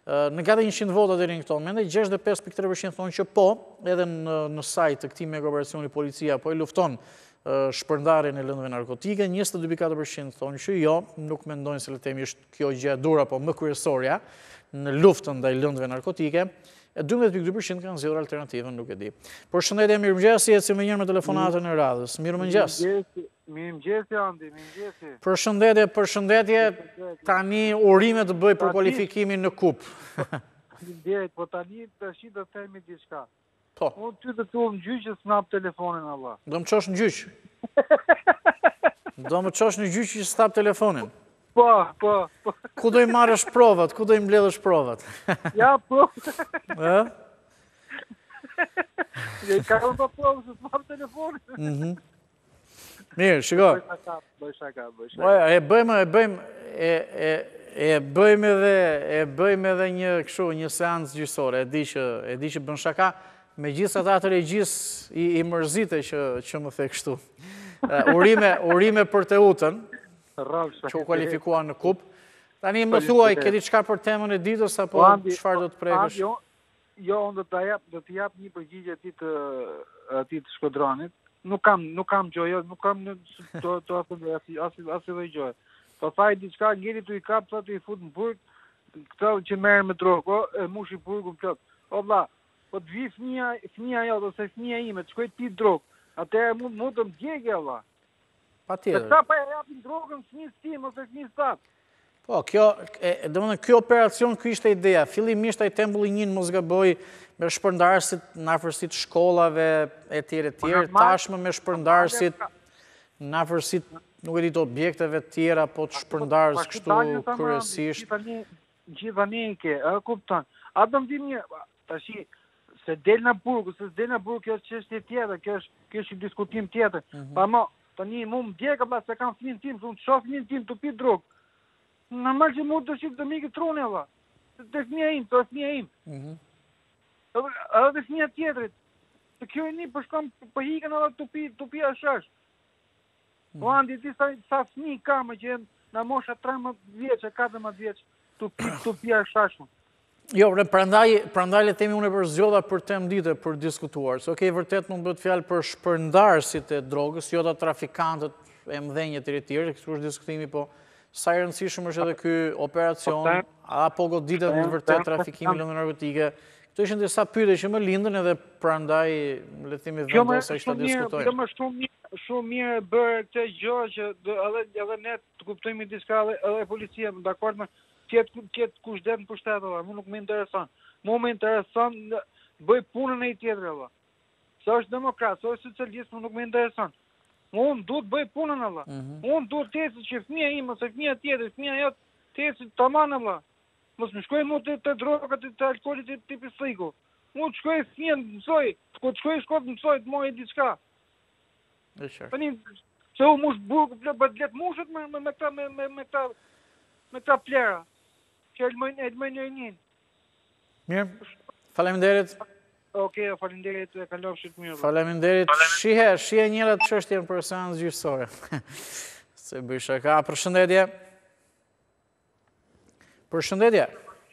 Në gati njëqind vota deri në këto momente, gjashtëdhjetë e pesë pikë tre përqind thonë që po, edhe në, në sajt të këtij megaoperacioni policia po e lufton shpërndarjen e lëndëve narkotike, njëzet e dy pikë katër përqind thonë që jo, nuk mendojnë se le të themi është kjo gjë e dur apo më kryesorja në luftën ndaj lëndëve narkotike, e dymbëdhjetë pikë dy përqind kanë zgjedhur alternativën, nuk e di. Përshëndetje, mirëmëngjes, eci më njëherë me telefonatën e radhës. Mirëmëngjes. Mirëmëngjes, Andi, mirëmëngjes. Përshëndetje, përshëndetje, tani urime të bëj për kualifikimin në kup. Mirëmëngjes, po tani tash do të themi diçka. Po. Unë ty të tuam gjyqë snap telefonin, Allah. Do më qosh në gjyqë. Do më qosh në gjyqë që stap telefonin. Po, po, po. Ku do i marrësh provat? Ku do i mbledhësh provat? Ja, po. E? Ja, i ka unë të provë se snap telefonin. Mirë, shiko. Bëj shaka, bëj shaka. E bëjmë, e bëjmë, e, e, e bëjmë edhe, e bëjmë edhe një kështu, një seancë gjyqësore, e di që, e di që bën shaka, me gjithë ata të regjis i, i mërzite që, që më the kështu. Uh, urime, urime për të utën, që u kualifikuar në kup. Tani më thuaj, ke diçka për temën e ditës, apo çfarë do të prekësh? Jo, jo, unë do të jap, do të jap një përgjigje atij të atij të skuadronit. Nuk kam, nuk kam gjojë, nuk kam në to to apo as as lloj gjë. Po faj diçka, njëri tu i kap, thotë i fut në burg, këto që merren me drogë, e mushi burgun plot. O vlla, po të vi fëmia, fëmia jote ose fëmia ime, të shkoj të pi drogë, atëherë mund mund të më djegë valla. Patjetër. Sa pa e japin drogën fëmijës tim ose fëmijës tat. Po, kjo, domethënë ky operacion, ky ishte ideja. Fillimisht ai Tempulli një mos gaboj me shpërndarësit në afërsi të shkollave etj etj, tashmë me shpërndarësit në afërsi, nuk e di të objekteve të tjera, po të shpërndarës kështu kryesisht. Gjithani ke, e kupton. A do më dim një, tashi se del në burg, se del në burg, kjo është çështje tjetër, kjo është kjo është diskutim tjetër. Pa mo, tani mu më djega valla se kam fëmin tim, unë shoh fëmin tim të pi drogë. Normal që mu të shif të mikë truni valla. Të fëmia im, të fëmia im. Edhe fëmia tjetrit. Të kjo e një përshkam për hikën edhe të pi, të pi ashash. Po andi ti sa, sa fëmi kamë që jenë në mosha trembëdhjetë vjeç, katërmbëdhjetë vjeç, të pi, të pi ashash. Jo, prandaj, prandaj le themi unë e përzgjodha për temë dite për diskutuar. Se okej, vërtet mund bëhet fjalë për shpërndarësit e drogës, jo ta trafikantët e mëdhenj të tjerë, kështu është diskutimi, po sa i rëndësishëm është edhe ky operacion, apo goditet në vërtet trafikimi lëndë narkotike. Këto ishin disa pyetje që më lindën edhe prandaj le të themi vendosa që ta diskutojmë. Jo më shumë mirë, shumë mirë bërë këtë gjë që edhe edhe ne të kuptojmë diçka edhe policia, dakord me tjetë tjetë kushtet në pushtet, mu nuk më intereson. Mu më intereson bëj punën e i tjetër, Allah. Se është demokrat, se është socialist, mu nuk më intereson. Mu unë duhet bëj punën, Allah. Unë duhet të esi që fëmija im, ose fëmija tjetër, fëmija jotë, të esi të manë, Allah. Mos më shkoj mu të, të drogat, të alkoholit, të tipi sliku. Mu të shkoj fëmija të mësoj, të shkoj shkot të mësoj, të moj e diçka. Tani, se u mush burgu, bëtë mushët me, me, me, me, me, me, me, me këta plera. Që e të mëjnë njën. Mirë, faleminderit. Oke, faleminderit, e kalofë shqit mirë. Faleminderit. Shihe, shihe njërat çështjen për seancë gjyqësore. Se bëj shaka. Përshëndetje. Përshëndetje.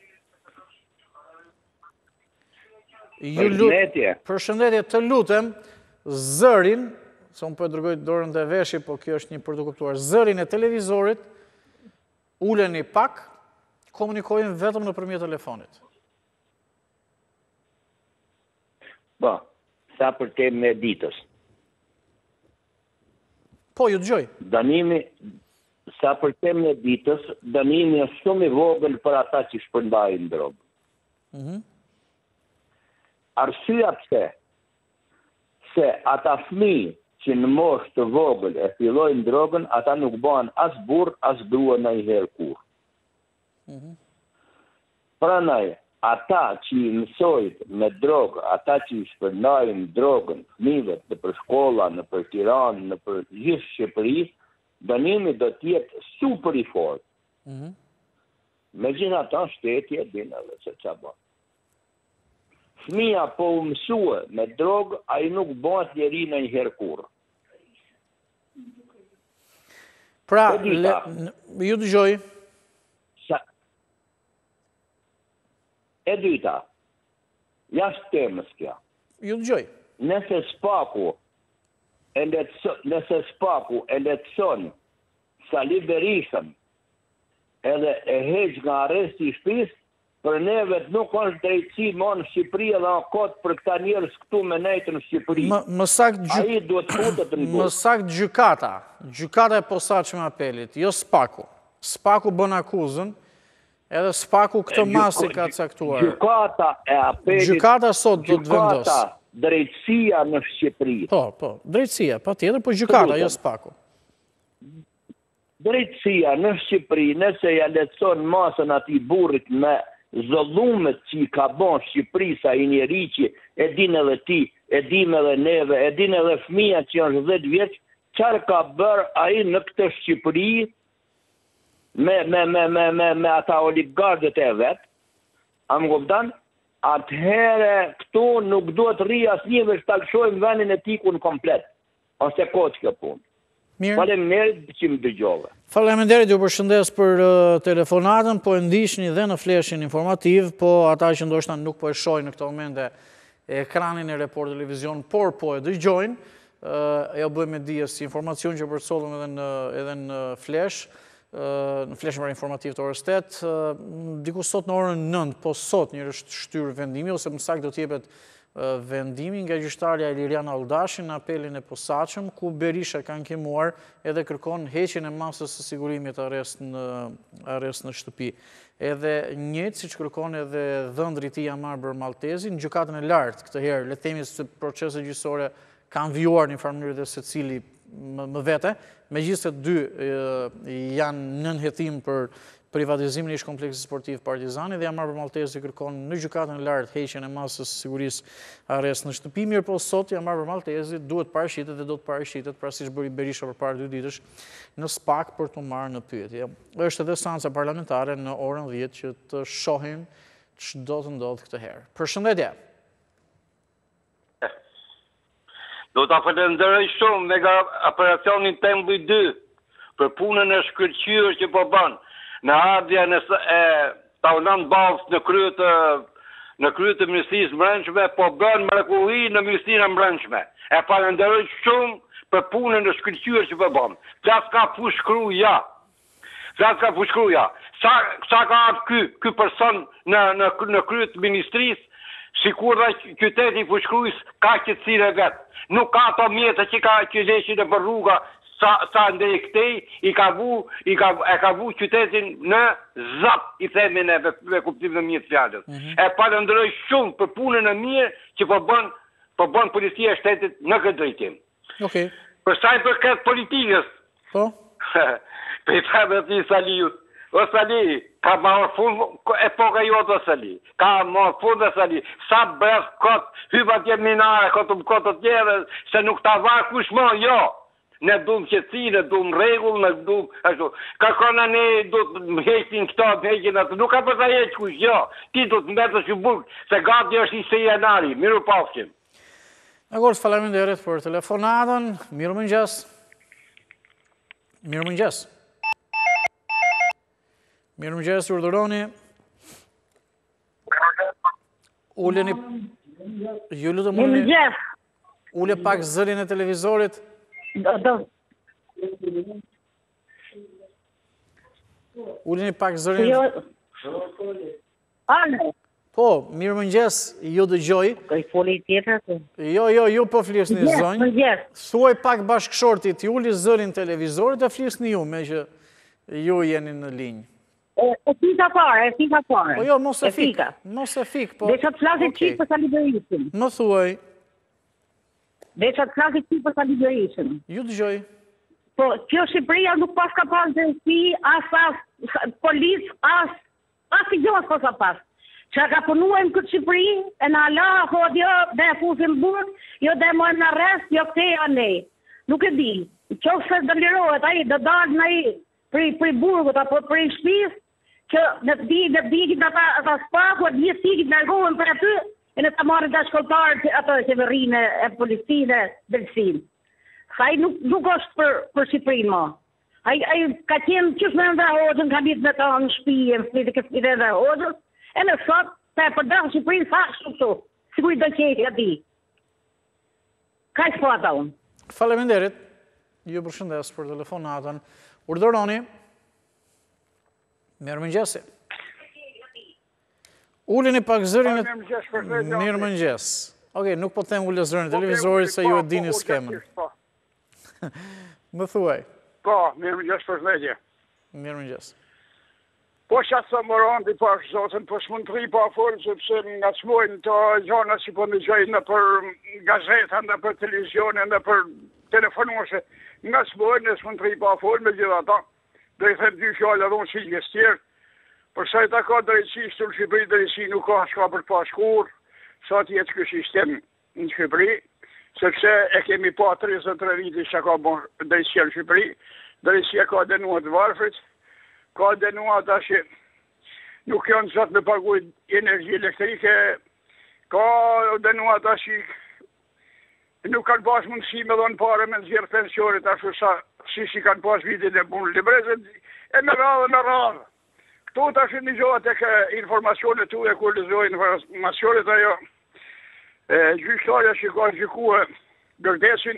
Përshëndetje. Përshëndetje, të lutem, zërin, se unë po e dërgoj dorën të veshje, po kjo është një për të kuptuar, zërin e televizorit, uleni pak, komunikojnë vetëm në përmjet telefonit. Po, sa për temë e ditës. Po, ju dëgjoj. Dënimi, sa për temë e ditës, dënimi është shumë i vogël për ata që shpërndajnë drogë. Mm -hmm. Arsyeja pse, se ata fëmijë që në moshë të vogël e fillojnë drogën, ata nuk bëhen as burr, as grua ndonjëherë kurrë. Prandaj, ata që i mësojnë me drogë, ata që i shpërndajnë drogën fëmijëve në për shkolla, në për Tiranë, në për gjithë Shqipëri, dënimi do të jetë super i fortë. Mm -hmm. Megjithatë, shteti e din edhe se çfarë bën. Fëmia po u mësua me drogë, ai nuk bëhet njeri ndonjëherë kurrë. Pra, le, ju dëgjoj. Sa, E dyta, jashtë temës kja. Ju dëgjoj. Nëse Spaku e letëson, nëse Spaku e letëson Sali Berishën edhe e heq nga arresti i shtëpisë, për neve nuk është drejtësi më në Shqipëri edhe në kotë për këta njerëz këtu me nejtë në Shqipëri. Më saktë Ai duhet futet në Më saktë gjykata, gjykata e posaçme apelit, jo Spaku. Spaku bën akuzën, edhe Spaku këtë masë ka caktuar. Gjykata e apelit. Gjykata sot do të vendos. Gjykata, drejtësia në Shqipëri. Po, po, drejtësia, patjetër, po gjykata, jo Spaku. Drejtësia në Shqipëri, nëse ja lehtëson masën atij burrit me zollumet që i ka bon Shqipëri sa i njeri që e din edhe ti, e dim edhe neve, e din edhe fëmija që janë dhjetë vjeç, qarë ka bërë ai në këtë Shqipëri me, me, me, me, me, me ata oligarët e vetë, a më kupton? Atëhere këtu nuk duhet rri asnjëve që ta lëshojmë vendin e tikun komplet, ose koç kjo punë. Faleminderit që më dëgjove. Faleminderit, ju përshëndes për uh, telefonatën, po e ndiqni dhe në fleshin informativ, po ata që ndoshta nuk po e shohin në këto momente ekranin e Report Televizion, por po e dëgjojnë, uh, e bëjmë dijes si informacion që përsollëm edhe në edhe në flesh, uh, në fleshin për informativ të orës tetë, uh, diku sot në orën nëntë, po sot njërë është shtyrë vendimi, ose më saktë do t'jepet vendimi nga gjyqtarja Ilirian Aldashin në apelin e posaçëm, ku Berisha ka ankemuar edhe kërkon heqjen e masës së sigurimit arrest në, arrest në shtëpi. Edhe njëtë, si që kërkon edhe dhëndri ti Jamar Bermaltezi, në gjykatën e lartë këtë herë, le themi se proceset gjyqësore kanë vjuar një farë mënyrë dhe se cili më, më vete, megjithëse dy e, janë nën hetim për privatizimin e ish kompleksit sportiv Partizani dhe Jamar Bermaltezi kërkon në gjykatën e lartë heqjen e masës së sigurisë arrest në shtëpi. Mirë po sot Jamar Bermaltezi duhet parashitet dhe do të parashitet pra siç bëri Berisha përpara dy ditësh në SPAK për të marrë në pyetje. Është edhe seanca parlamentare në orën dhjetë që të shohim ç'do të ndodhë këtë herë. Përshëndetje. Do ta falenderoj shumë me operacionin Tembulli dy për punën e shkëlqyer që po bën në ardhja në e Taulan Balls në krye të në krye të Ministrisë Brendshme, po bën mrekulli në Ministrinë e Brendshme. E falenderoj shumë për punën e shkëlqyer që po bën. Flas ka fushkruja. Ja. Flas ka fushkruja. Ja. Sa sa ka ky ky person në në në krye të ministrisë, sikur dhe qyteti fushkrujës ka qëtësire vetë. Nuk ka ato mjetë që ka që leshin e për rruga sa, sa ndër këtej, i ka vu, i ka, e ka vu qytetin në zap, i themin e me kuptim në mjetë fjallës. Mm -hmm. E falënderoj shumë për punën e mirë që po bën, po bën policia e shtetit në këtë drejtim. Okay. Për sa i përket politikës, po? Për i thëmë të i Saliut, o Sali, ka marrë fund epoka jote o Sali, ka marrë fund e Sali, sa brez kot, hypa tje minare, kotë më kotë të tjere, se nuk ta varë kush më, jo. Ne dumë qëtësi, ne dumë regull, ne dumë, ashtu, ka kona ne du të heqin këto, të heqin atë, nuk ka përta heq kush, jo. Ti du të mbetës që burg, se gati është i se janari, miru pafshim. Agor, faleminderit për telefonatën, miru mëngjes. Miru mëngjes. Mirë mëngjes, urdhëroni. Uleni... Ju lutem Mirë mëngjes. Ule pak zërin e televizorit. Do, do. Uleni pak zërin... Jo... Ane. Po, mirë mëngjes, ju dëgjoj. Kaj foli tjetër? Jo, jo, ju po flisni zonjë. Mëngjes. Thuaj pak bashkëshortit, ju uli zërin televizorit e flisni ju, me që ju jeni në linjë. E fika fare, e fika fare. Po jo, mos e fik. Mos e fik, po. Dhe që të flasit qik për Sali Berishën. Më thuaj. Dhe që të flasit qik për Sali Berishën. Ju dëgjoj. Po, kjo Shqipëria nuk pas ka pas drejtësi, as as polis, as as i gjohës pas a pas. Që ka punuem këtë Shqipëri, e në ala, hodjo, dhe e fusim burg, jo dhe mojmë në rest, jo këte a ne. Nuk e di. Qo se dë lirohet, a i, dë dalë në i, për i burgut, apo për i shpis, që në të di, në të digit në ata spaku, në një sigit në ergohen për aty, e në të marrë të shkolltarë që ato qeverinë e policinë e delsin. Sa i nuk, nuk është për, për Shqipërinë ma. A i ka qenë qështë me në dhe hoxën, ka bitë me ta në shpijen, në këtë këtë dhe hoxës, e në sot se e përdojnë Shqipërinë sa kështu këtu. Si ku i do qeti ati. Ka i s'po ata unë. Faleminderit. Ju përshëndes për telefonatën. Urdhëroni. Mirëmëngjesi. Ulini pak zërin e... Mirëmëngjes. Okej, nuk po them ullë zërin e televizorit se ju e dini skemën. Më thuaj. Po, mirëmëngjes për shëndetje. Mirëmëngjes. Po që atë më rëndi pak zotën, po s'mund të ri pa folë, sepse nga cmojnë të gjona si po në gjojnë në për gazeta, në për televizionë, në për telefonose, nga cmojnë e s'mund të ri pa folë me gjitha ta. Dhe i them dy fjallë edhe unë si një stjerë, përsa i ta ka drejtësi së në Shqipëri, drejtësi nuk ka shka për pas kur, sa të jetë kë sistem në Shqipëri, sepse e kemi pa tridhjetë e tre viti që ka bon drejtësia në Shqipëri, drejtësia ka denuat varfrit, ka denuat ashe nuk janë zëtë me paguj energi elektrike, ka denuat ashe nuk kanë pas mundësi me dhonë pare me nëzirë pensionet, ashtu sa si si kanë pas vitin e punë librezet, e me radhe, me radhe. Këtu të ashtë një gjohat e ke informacionet tu e kur lëzoj informacionet ajo, gjyqtarja që ka gjykue Gërdesin,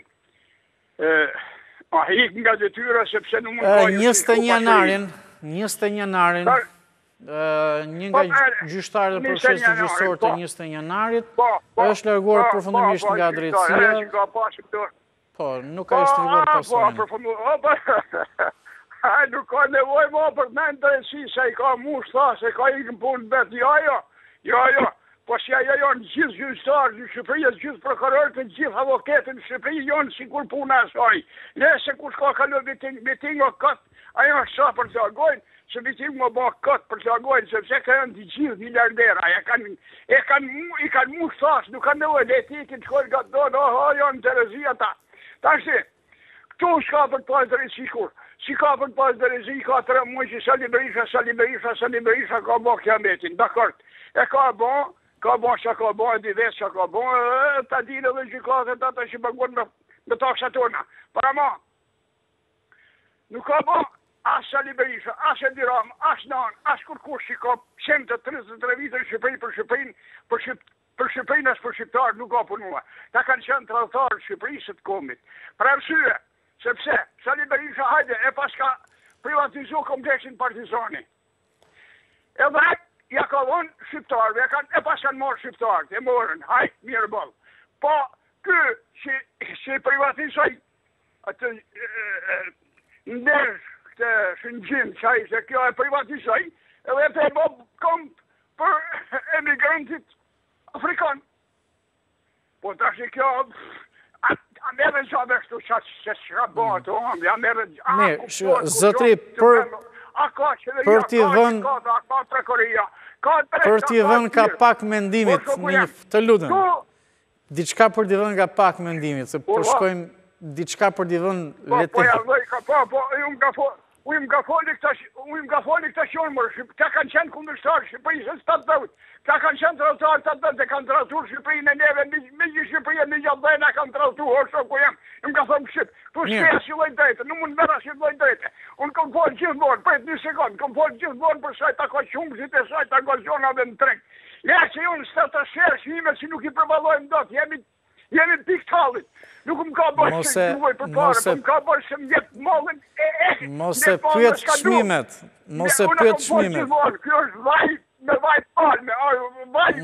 a hik nga detyra sepse nuk mund ka njëzet e një janarin, njëzet e një janarin, një nga gjyqtarët e procesit gjyqësor të njëzet e një janarit, është larguar përfundimisht nga drejtësia. Po, nuk ka ishtë larguar pasonin. A, nuk ka nevoj ma për me në drejtësi, se i ka mush tha, se ka i në punë betë, jo, jo, jo, jo, po si ajo janë gjithë gjyqtarë në Shqipëri, gjithë prokurorët e gjithë avoketën në Shqipëri, janë si kur puna e saj. Lese kush ka kalu miting o këtë, ajo është sa për të agojnë, se miting o ba këtë për të agojnë, sepse ka janë të gjithë miljardera, e kanë, e kanë, i kanë mush thasë, nuk kanë nevoj, le ti këtë shkojnë gatë do, do, ho, janë Terezia ta. Ta shti, këtu shka për të pas drejtësi kur. Si ka për të pas drejtësi, ka tre muaj që Sali Berisha, Sali Berisha, Sali Berisha ka bo kiametin, dakord. E ka bo, ka bo që ka bo, e di vetë që ka bo, ta dine dhe gjykatët ata që bëngon me, me taksa tona. Para ma, nuk ka bo, as Sali Berisha, as Edi Rama, as Nan, as kërkush që ka qenë tridhjetë e tre vite në Shqipëri për Shqipërin, për Shqipërin, për Shqipërin as për Shqiptarë nuk ka punua. Ta kanë qenë tradhtarë Shqipërisë të komit. Për arsye, sepse Sali Berisha hajde e pas ka privatizu kompleksin Partizani. Edhe ja ka dhonë shqiptarëve, e pas kanë morë shqiptarët, e morën, hajde, mirë bëllë. Po, kë që, që privatizoj atë ndërsh, këtë shëngjim që a ishte kjo e privatizoj, edhe e të bob kom për emigrantit Afrikan. Po të ashtë kjo, a mërë në gjave kështu që që shra bëha të omë, a mërë në gjave... Mirë, zëtri, për... për t'i dhën... për t'i dhën ka pak mendimit, të ludën. Diçka për t'i dhën ka pak mendimit, se përshkojmë diçka për t'i dhën letim. Po, po, po, ju më ka fo... Ujmë nga foli këta shonë mërë, ka kanë qenë kundërshtarë Shqipërisë, së të të dhëvët, ka kanë qenë tradhtarë të dhëtë, kanë tradhtur Shqipërinë e neve, me gjithë Shqipërinë, me gjithë dhejnë, kanë tradhtur, o shok ku jam, më ka thëmë Shqipë, tu shpeja si lojnë drejte, nuk mund mëra si lojnë drejte, unë kom folë gjithmonë, për një sekundë, kom folë gjithmonë për sajta ka qumëzit e sajta ka zonave në treg. Le që unë së të shërë shime që nuk i përbalojmë do të, jemi jemi pikë talit. Nuk më ka bërë që duaj për pare, për më ka bërë që më jetë mollën e e. Mos e pyet shmimet. Mos e pyet shmimet. Kjo është vaj me vaj palme, vaj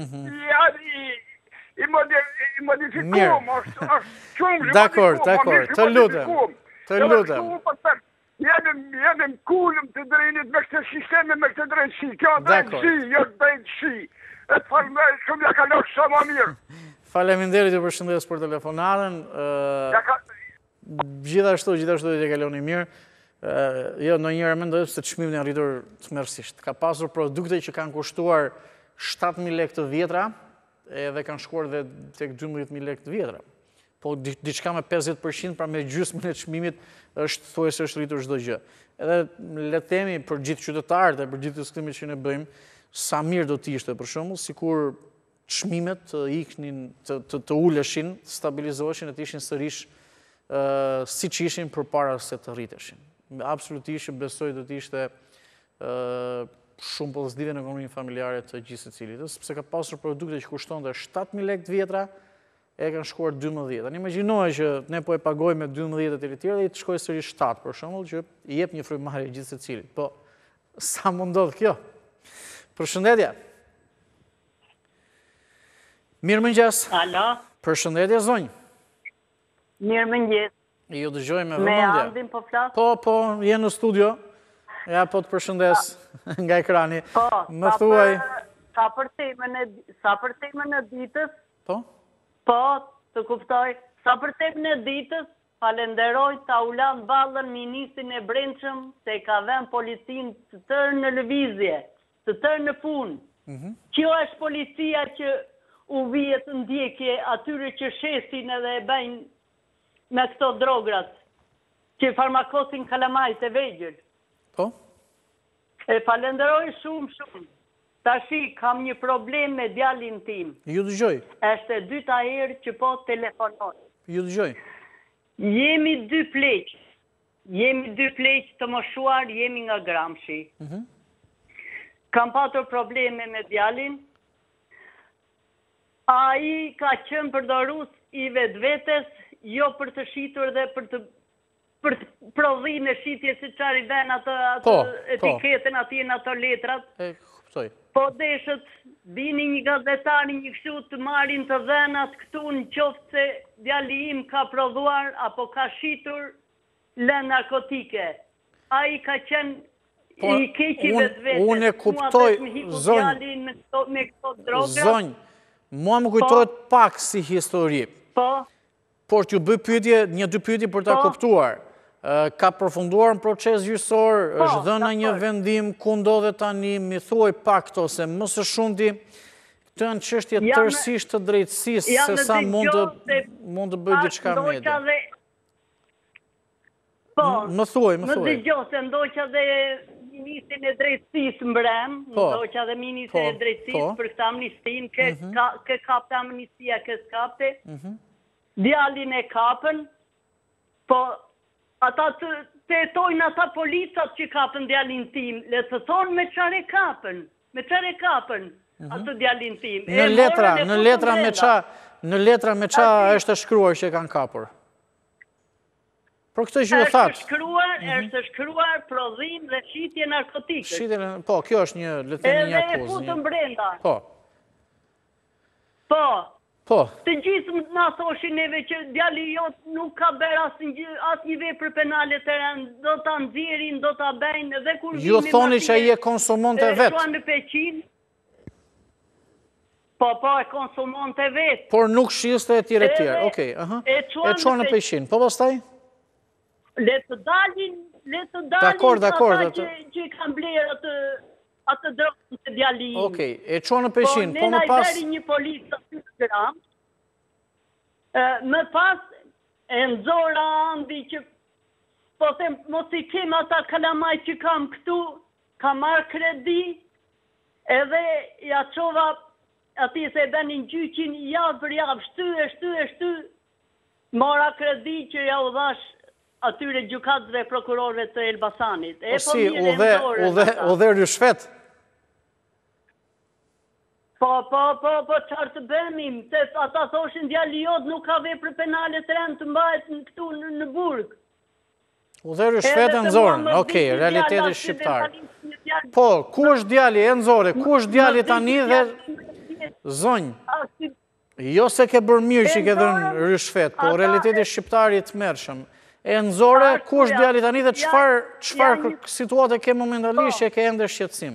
i modifikuam, është qumëzit. Dakor, dakor, të lutem, të lutem. Jemi në kullëm të drejnit me këtë sisteme, me këtë drejtësi. Kjo drejtësi, jo drejtësi. E të falme, shumë ja ka lëkë sa ma mirë. Faleminderit ju përshëndes për telefonatën. Gjithashtu, gjithashtu dhe të kaloni mirë. Jo, në njërë mendoj se të shmim në rritur të mërësisht. Ka pasur produkte që kanë kushtuar shtatë mijë lekë të vjetra, edhe kanë shkuar dhe tek dymbëdhjetë mijë lekë të vjetra. Po, diçka me pesëdhjetë përqind, pra me gjysmën e çmimit, është thuajse është rritur çdo gjë. Edhe le të themi për gjithë qytetarët e për gjithë diskutimin që ne bëjmë, sa mirë do të ishte për shembull, sikur çmimet të iknin, të uleshin, të stabilizoheshin, të ishin sërish siç ishin përpara se të rriteshin. Absolutisht besoj do të ishte shumë pozitive në ekonominë familjare të gjithë secilitës, sepse ka pasur produkte që kushtonte shtatë mijë lekë të vjetra, e kanë shkuar dymbëdhjetë. Tani imagjinoje që ne po e pagojmë me dymbëdhjetë e të tjerë dhe i të shkojë sërish shtatë, për shembull, që i jep një frymëmarrje gjithë secilit. Po sa mund ndodh kjo? Përshëndetje. Mirëmëngjes. Alo. Përshëndetje zonjë. Mirëmëngjes. Ju dëgjoj me Me vëmendje. Andin po flas? Po, po, je në studio. Ja, po të përshëndes nga ekrani. Po, Më thuaj. Sa për temën e sa për temën e ditës? Po? Po, të kuptoj. Sa për temën e ditës, falenderoj ta ulan ballën ministrin e Brendshëm se ka vënë policinë të tërë në lëvizje, të tërë në punë. Mhm. Kjo është policia që u vijet ndjekje atyre që shesin edhe e bëjnë me këto drograt, që farmakosin kalamajt e vegjël. Po? E falenderoj shumë, shumë. Tashi, kam një problem me djalin tim. Ju dëgjoj. Është e dyta herë që po telefonoj. Ju dëgjoj. Jemi dy pleq. Jemi dy pleq të moshuar, jemi nga Gramshi. Mhm. Kam patur probleme me djalin. Ai ka qenë përdorus i vetvetes, jo për të shitur dhe për të për të prodhinë e shitje si çfarë i vën atë atë Po, etiketën atje në ato letrat. E kuptoj. Po deshët vini një gazetari një kështu të marrin të dhenat këtu në qoftë se djali im ka prodhuar apo ka shitur lënë narkotike. Ai ka qenë Po, i keqi un- vetvete. unë e kuptoj, zonjë. Me këto, me këto droga. Zonjë, mua më kujtohet pak si histori. Po. Por t'ju bëj pyetje, një dy pyetje për ta Po. kuptuar. Ë, Ka përfunduar në proces gjyqësor, Po, është dhënë një dakor. vendim, ku ndodhet tani, mi thuaj pak këto, se më së shumti këto janë çështje Jam- tërësisht të drejtësisë, jam se në sa mund të dëgjo se mund të bëj diçka me ndoqa edhe. dhe- Po, M- më thuaj, më Më thuaj. dëgjo se ndoqa dhe ministrin e drejtësisë mbrëm, Po, ndoqa dhe ministrin e po, drejtësisë po. për këtë amnistin, ke, Mhm. ka, ke kapte amnistia, ke skapte, Mhm. djalin e kapën, po ata të tetojnë ata policat që kapën djalin tim, le të thonë me çfarë e kapën, me çfarë e kapën atë djalin tim. E Në morën letra, e në futën letra me brenda. qa, në letra me qa është shkruar që e kanë kapur. Për këtë që u Është thatë. shkruar, është shkruar prodhim dhe shitje narkotikës. Shitjen, po, kjo është një, le të themi një Edhe e akuzë. futën një- brenda. Po, Po, po. të gjithë na thoshin neve që djali jot nuk ka bërë asnjë asnjë vepër penale të rënd, do ta nxjerrin, do ta bëjnë dhe kur Ju vini thoni atje, që ai e konsumonte e vet. shuan në Peqin. Po, po, e konsumonte vet. Por nuk shiste e tjere Edhe tjere. Okej, aha. e çuan E çuan në në Peqin. Po pastaj? Le të dalin, le të dalin Dakor, dakor, ata atë- që, që kanë blerë atë atë drogën të djali im. Okej, e çuan në Peqin. Po, Po ne më na i pas... beri një policë aty në gram. Ë, Më pas e nxora andi që po them mos i kem ata kalamaj që kam këtu, ka marrë kredi, edhe ja çova ati se e benin gjyqin javë për javë, shty e shty e shty, mora kredi që ja u dhash atyre gjykatëve prokurorëve të Elbasanit. E Po si, mirë, u dhe, nxorën u dhe, ata. u dhe ryshfet? Po, po, po, po, qarë të bëmim, se ata thoshin djali jot nuk ka vepër penale të rënd të mbahet në këtu në, në burg. U dhe ryshfet e nxorën. Okej, realiteti shqiptar. Po, ku është djali e nxore? Ku është djali tani dhe... Zonjë, jo se ke bërë mirë që ke dhënë ryshfet, po realiteti shqiptari të mërshëm. E nxore, ku është djali tani dhe çfarë çfarë situate ke momentalisht që ke ende shqetësim?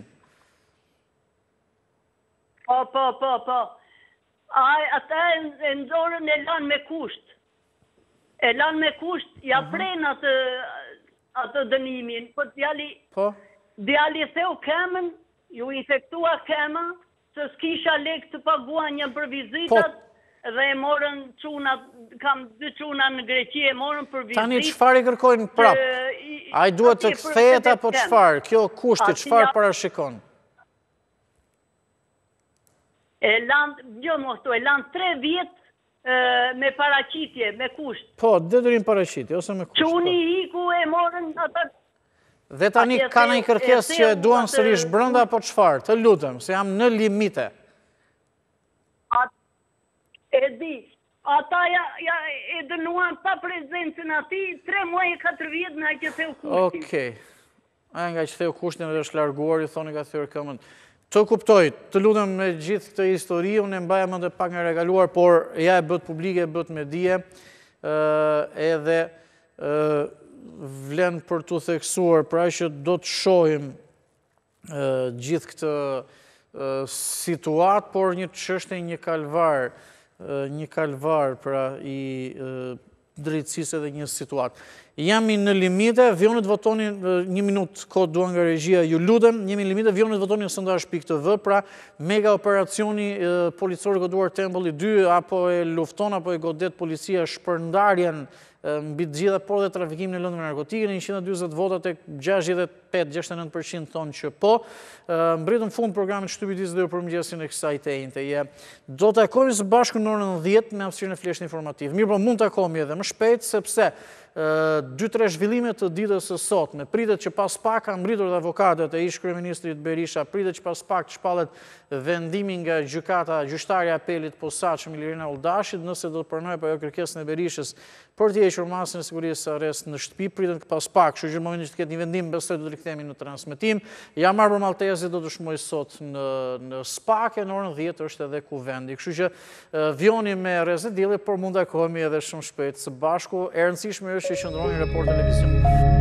Po, po, po, po. Ai, ata e nxorën e lanë me kusht. E lanë me kusht, ja pren atë, atë dënimin. Po djali, Po? djali theu kemën, ju infektua kema, se s'kisha lek të pagua një për vizitat, dhe e morën çunat, kam dy çuna në Greqi, e morën për vizitat. Tani çfarë i kërkojnë prapë? Ai duhet të kthehet apo çfarë? Kjo kushti çfarë parashikon? E lanë, jo mohto, e lanë tre vjetë me paraqitje, me kusht. Po, detyrim paraqitje, ose me kusht. Çuni iku e morën ata Dhe tani ka një kërkesë që duan sërish brenda apo çfarë? Të lutem, se jam në limite. E di, ata e dënuan pa prezencën ati, tre muaj e katër vjetë në aqe theu kushtin. Okej. A nga që theu kushtin dhe është larguar, ju thoni ka thyrë këmën. Të kuptoj, të lutem me gjithë këtë histori, unë e mbaja më të pak nga regaluar, por ja e bët publike, e bët me dije, edhe vlen për të theksuar, pra që do të shohim gjithë këtë situatë, por një çështje, një kalvar, një kalvar pra i drejtësisë edhe një situatë. Jami në limite, vjonit votoni një minut kod duan nga regjia, ju lutem, jemi në limite, vjonit votoni në sondazh pikë të vë, pra mega operacioni policorë goduar Tembulli dy, apo e lufton, apo e godet policia shpërndarjen mbi të gjitha, por dhe trafikimin e lëndëve narkotike, në njëqind e dyzet vota tek gjashtëdhjetë e pesë deri gjashtëdhjetë e nëntë përqind thonë që po. Mbritëm fund programit Shtypit disë dhe për mëngjesin e kësaj të enjte. Do të takohemi së bashku në orën dhjetë me hapësirën e fleshit informativ. Mirë, po mund të takohemi edhe më shpejt, sepse dy tre zhvillimet të ditës së sotme. Pritet që pas pak ka mbritur dhe avokatët e ish kryeministrit Berisha, pritet që pas pak të shpallet vendimi nga gjykata, gjyqtarja e apelit posaçëm Ilirina Uldashit, nëse do të pranojë apo jo kërkesën e Berishës për të hequr masën e sigurisë së arrest në shtëpi, pritet pas pak, kështu që në momentin që të ketë një vendim, besoj do të rikthehemi në transmetim. Jam Arbër Maltezi, do të shmoj sot në në Spake, në orën dhjetë është edhe kuvendi. Kështu që vjoni me rrezë dielli, por mund të takohemi edhe shumë shpejt së bashku. E rëndësishme është që qëndroni në Report Televizion.